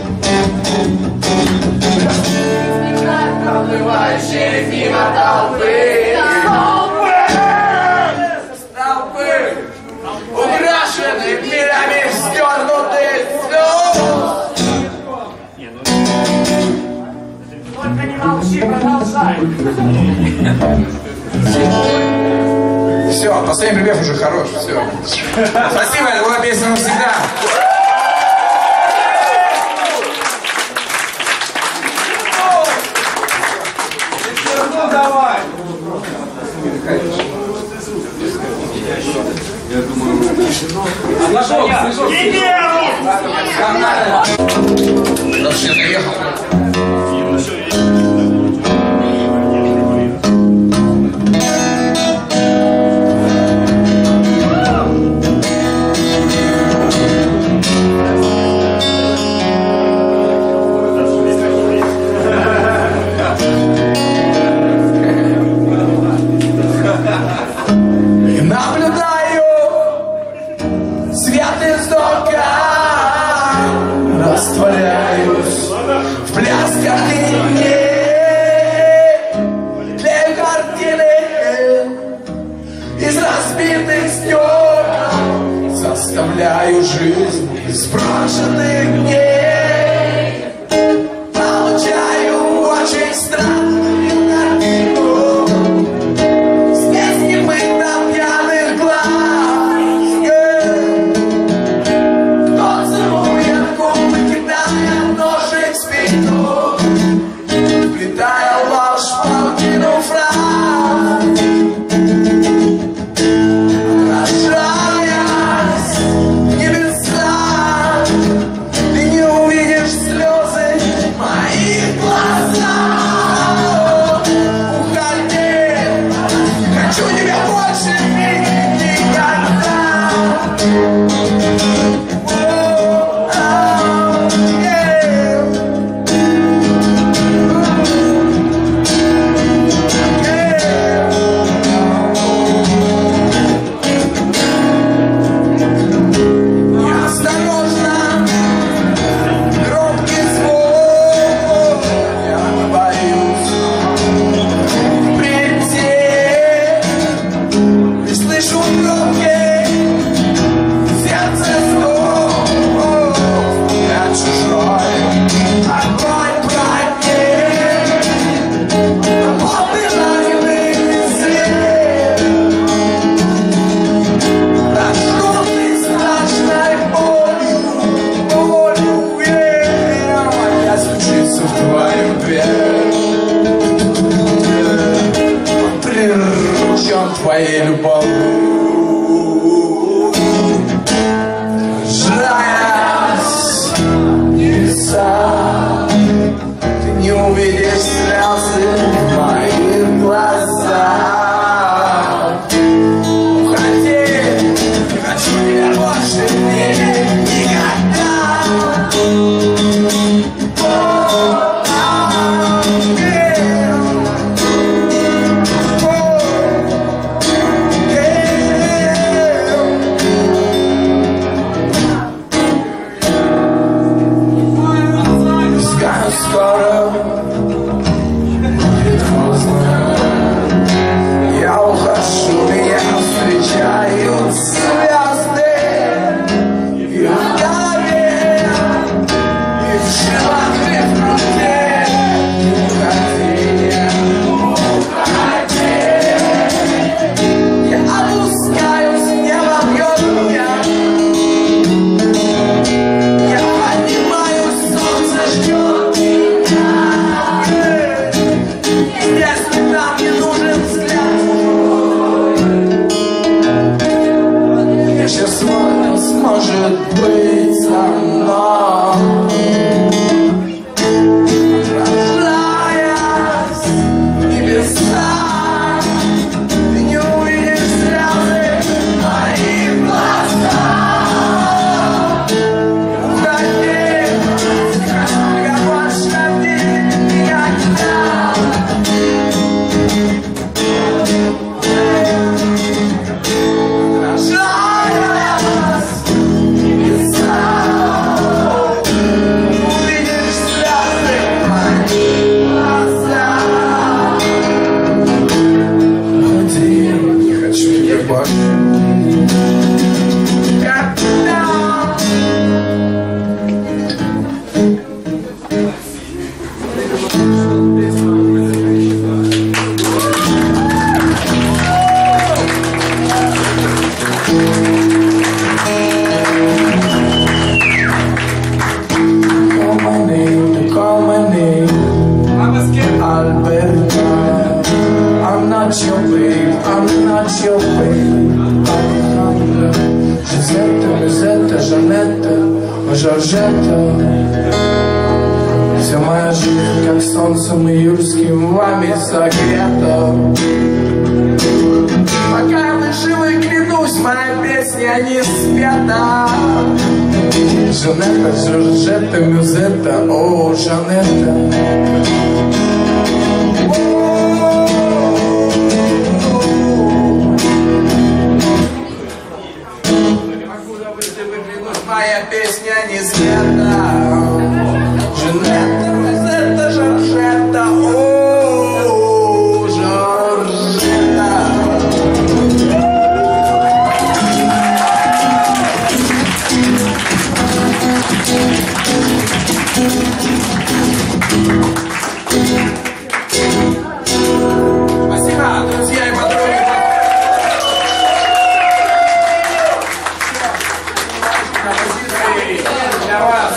Проплывающие мимо толпы, столпы, украшены мирами стернутых слез. Только не молчи, продолжай. Все, последний припев уже хорош, все. Спасибо, это была песня навсегда. Ну давай. Я думаю, Вообще заехал. Растворяюсь в плясках для картины из разбитых стекол. Составляю жизнь из брошенных дней. Получаю очень странную картину с несмытым пьяных глаз. Вплетая ложь в паутину фраз, отражаясь в небеса, ты не скоро будет поздно. Я ухожу, меня встречают звезды и в голове, и в жилах, и в груди. Уходи, я опускаюсь, небо бьет меня. Я понимаю, солнце ждет меня. Если нам не нужен взгляд, вечер свой сможет быть со мной. Рождаясь в небесах, ты не увидишь слезы моих глазах. Уходи, я больше видеть меня нельзя. Жоржетта, вся моя жизнь, как солнцем июльским, вами согрета. Пока я живой, клянусь, моя песня не спета. Жанетта, Жоржетта, Мюзетта, о, Жанетта. Моя песня не света. Жанетта, Мюзетта, Жоржетта, о, Жоржетта. Спасибо, друзья и подруги. Для вас.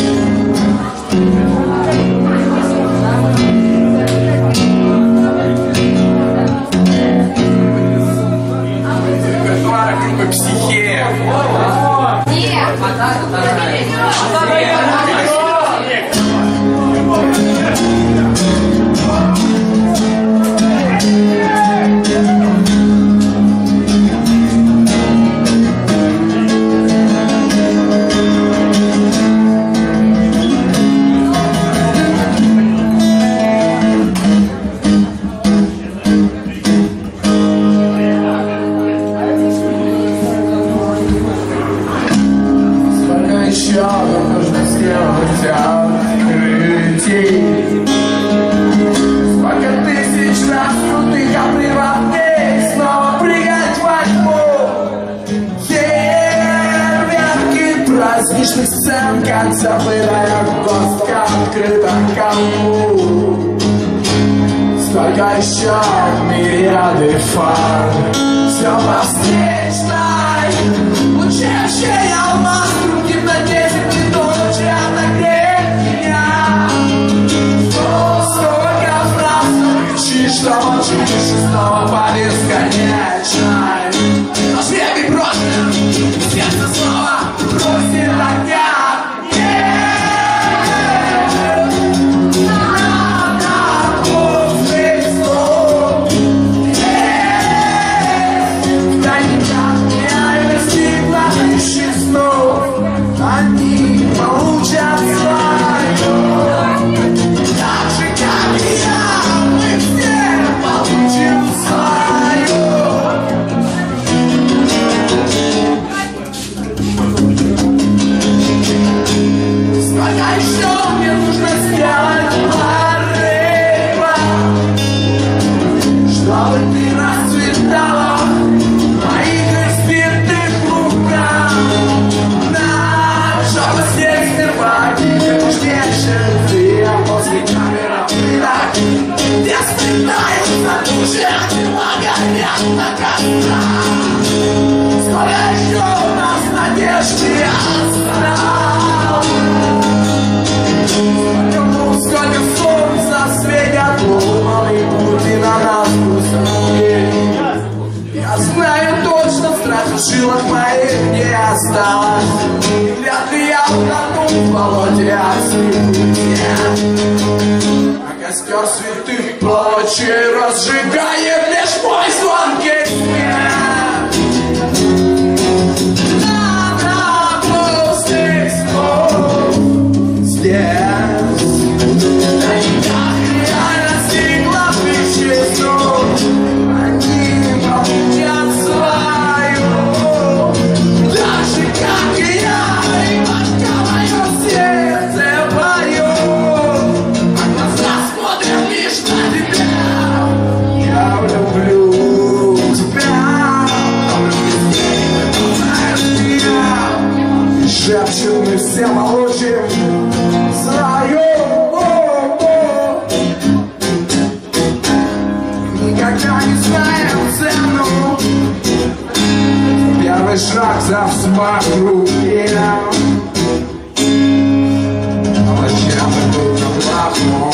Репертуар группы «Психея». Нужно сделать открытие. Сколько тысяч раз крутых обрывок снова прыгать во тьму. Фейерверки праздничных сцен, как забытая гостка открыта кому. Сколько еще мириады фар, все по встречной, лучше ощущения алмаз. На 10 минут отогреть меня. Столько фраз кричишь, что молчишь, и снова по бесконечной. Но жребий брошен, сердце снова просит огня. Они получат свое, так же, как и я, мы все получим свое. Сколько еще мне нужно сделать порыва, чтобы ты расцветала в моих экспертных руках. Чтобы снег сперва тебе уж вечер, а после камера пылак. Я вспоминаю души, тела горят на кострах. Сколько еще у нас надежды осталось? Сколько солнца светят лунные пути на нас пустые. Я знаю точно, страх в жилах моих не осталось. Вряд ли я утону в болоте ослепия. А костер святых плочей разжигает лишь мой звонкий смех. На пустых снов здесь на никак реальности кладбище снов. Они молчат свою, так же, как и я, и пока мое сердце поет, а глаза смотрят лишь на тебя. Я люблю тебя, и шепчут мы все молчим свою. Никогда не знаем цену. Первый шаг за вокруг меня. А зачем мы тут на плаху?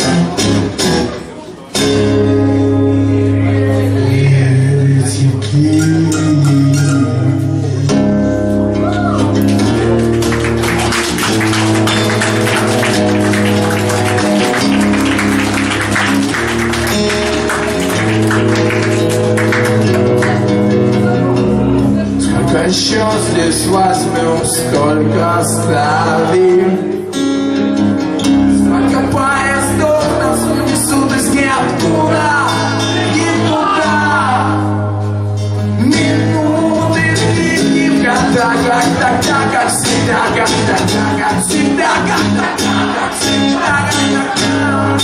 Сколько еще здесь возьмем, сколько оставим? Сколько поездов нас унесут из ниоткуда и туда? Минуты длинны в года, как тогда, как всегда, как тогда, как всегда, как тогда, как всегда, как тогда.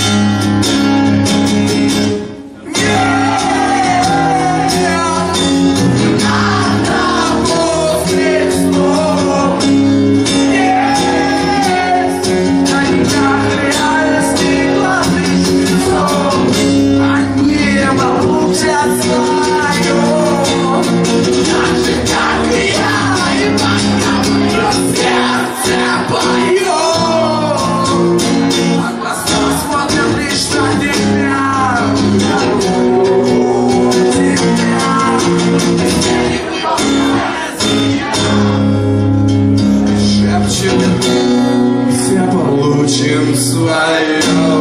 Все получим свое.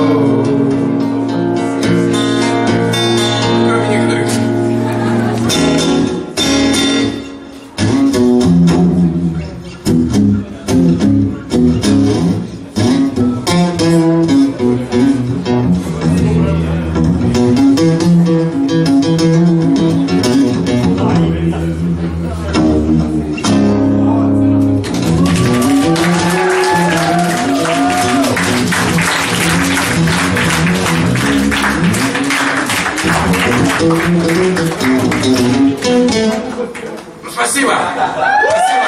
Кроме некоторых. Спасибо. Спасибо.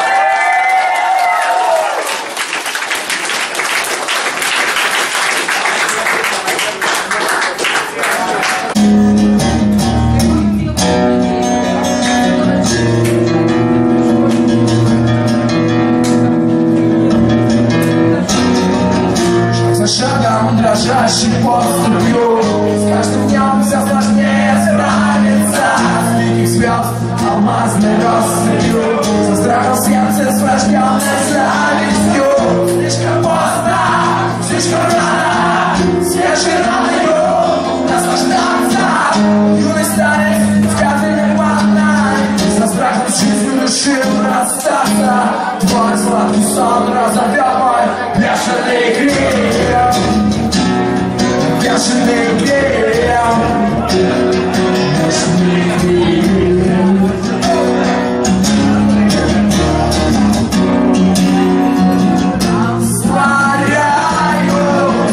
Шаг за шагом дрожащий поступью, с каждым днем все сложнее справиться. С великих звезд алмазной россыпью, со страхом сердце с врожденной завистью. Слишком поздно, слишком рано, свежей раною наслаждаться. Юный старец в кафе нирвана, со страхом жизнью решил расстаться. Твой сладкий сон разовьет мой бешеный грех. Бешеный грех. Бешеный грех. Сваряю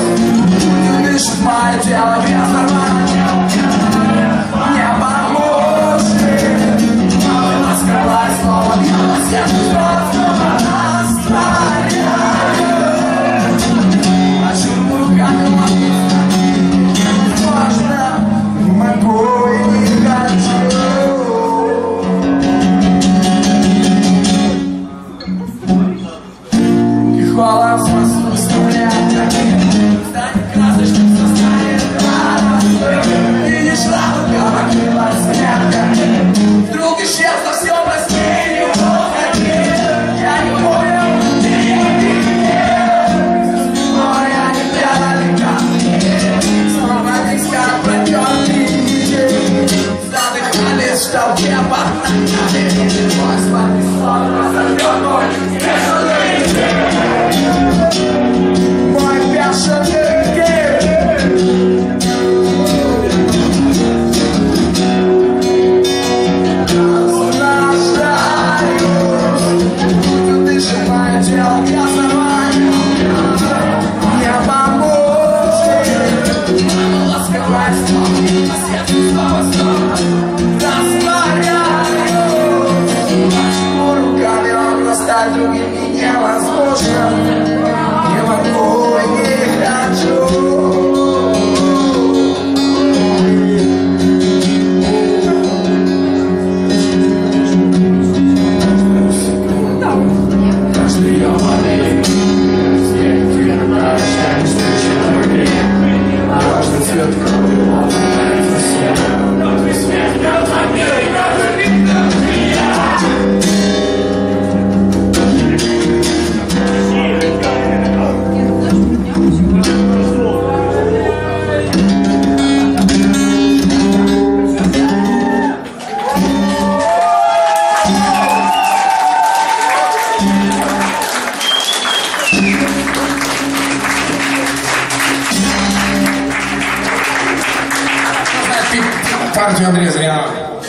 партию Андрея Зырянова.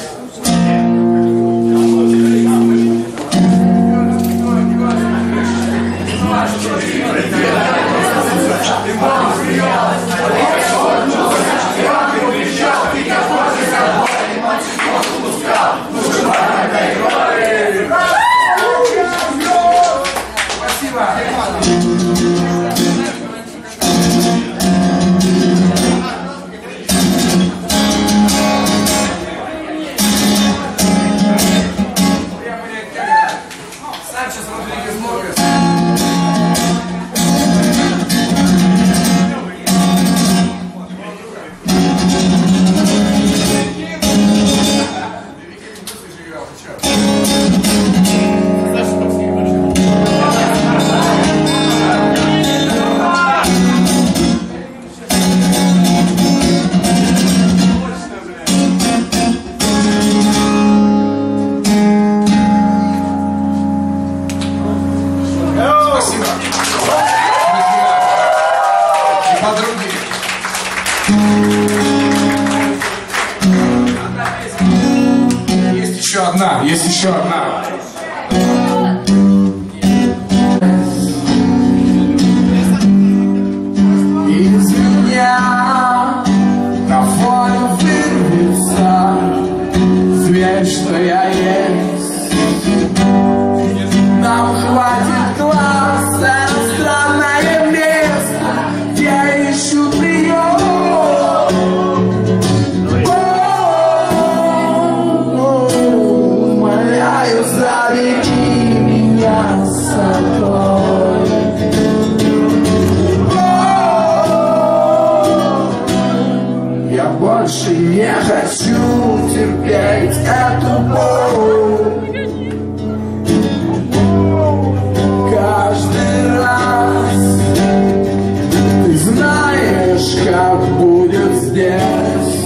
Есть еще одна. Из меня на фоне вырвется зверь, что я есть. Нам хватит глаз, это странное место, где ищу прием. Забери меня с собой. Я больше не хочу терпеть эту боль. Каждый раз ты знаешь, как будет здесь.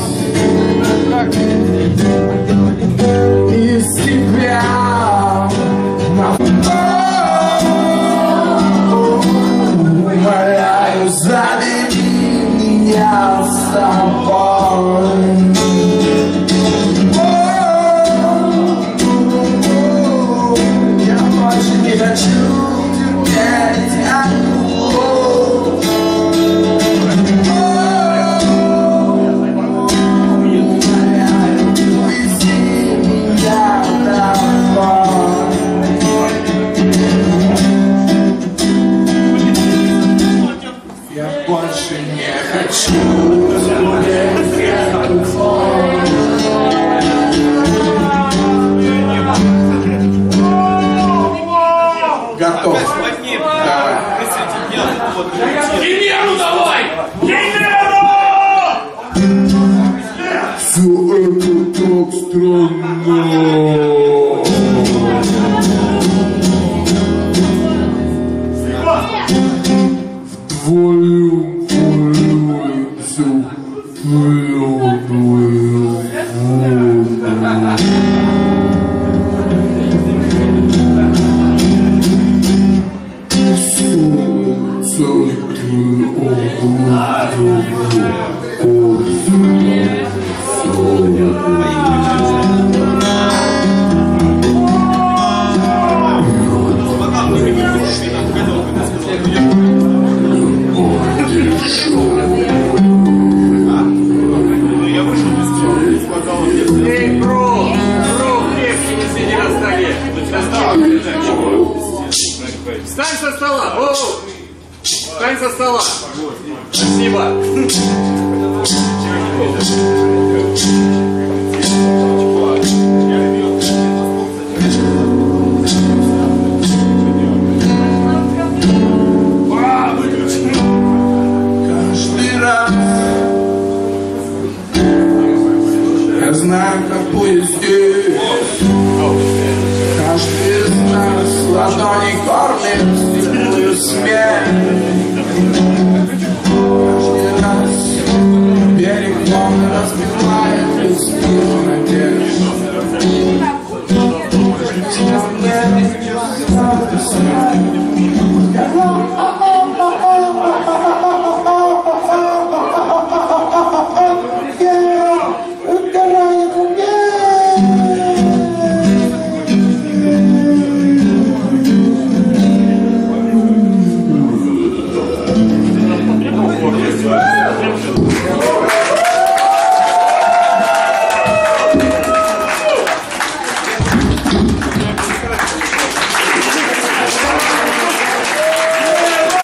Из тебя умоляю, забери меня с собой. Я больше не хочу терпеть эту боль. Умоляю, увези меня домой. Я больше не хочу терпеть эту боль. Готов. Давай. Генеру давай! Генеру! Все это так странно. Вдвоем пользуемся природной водой. Встань со стола! Встань со стола! Спасибо!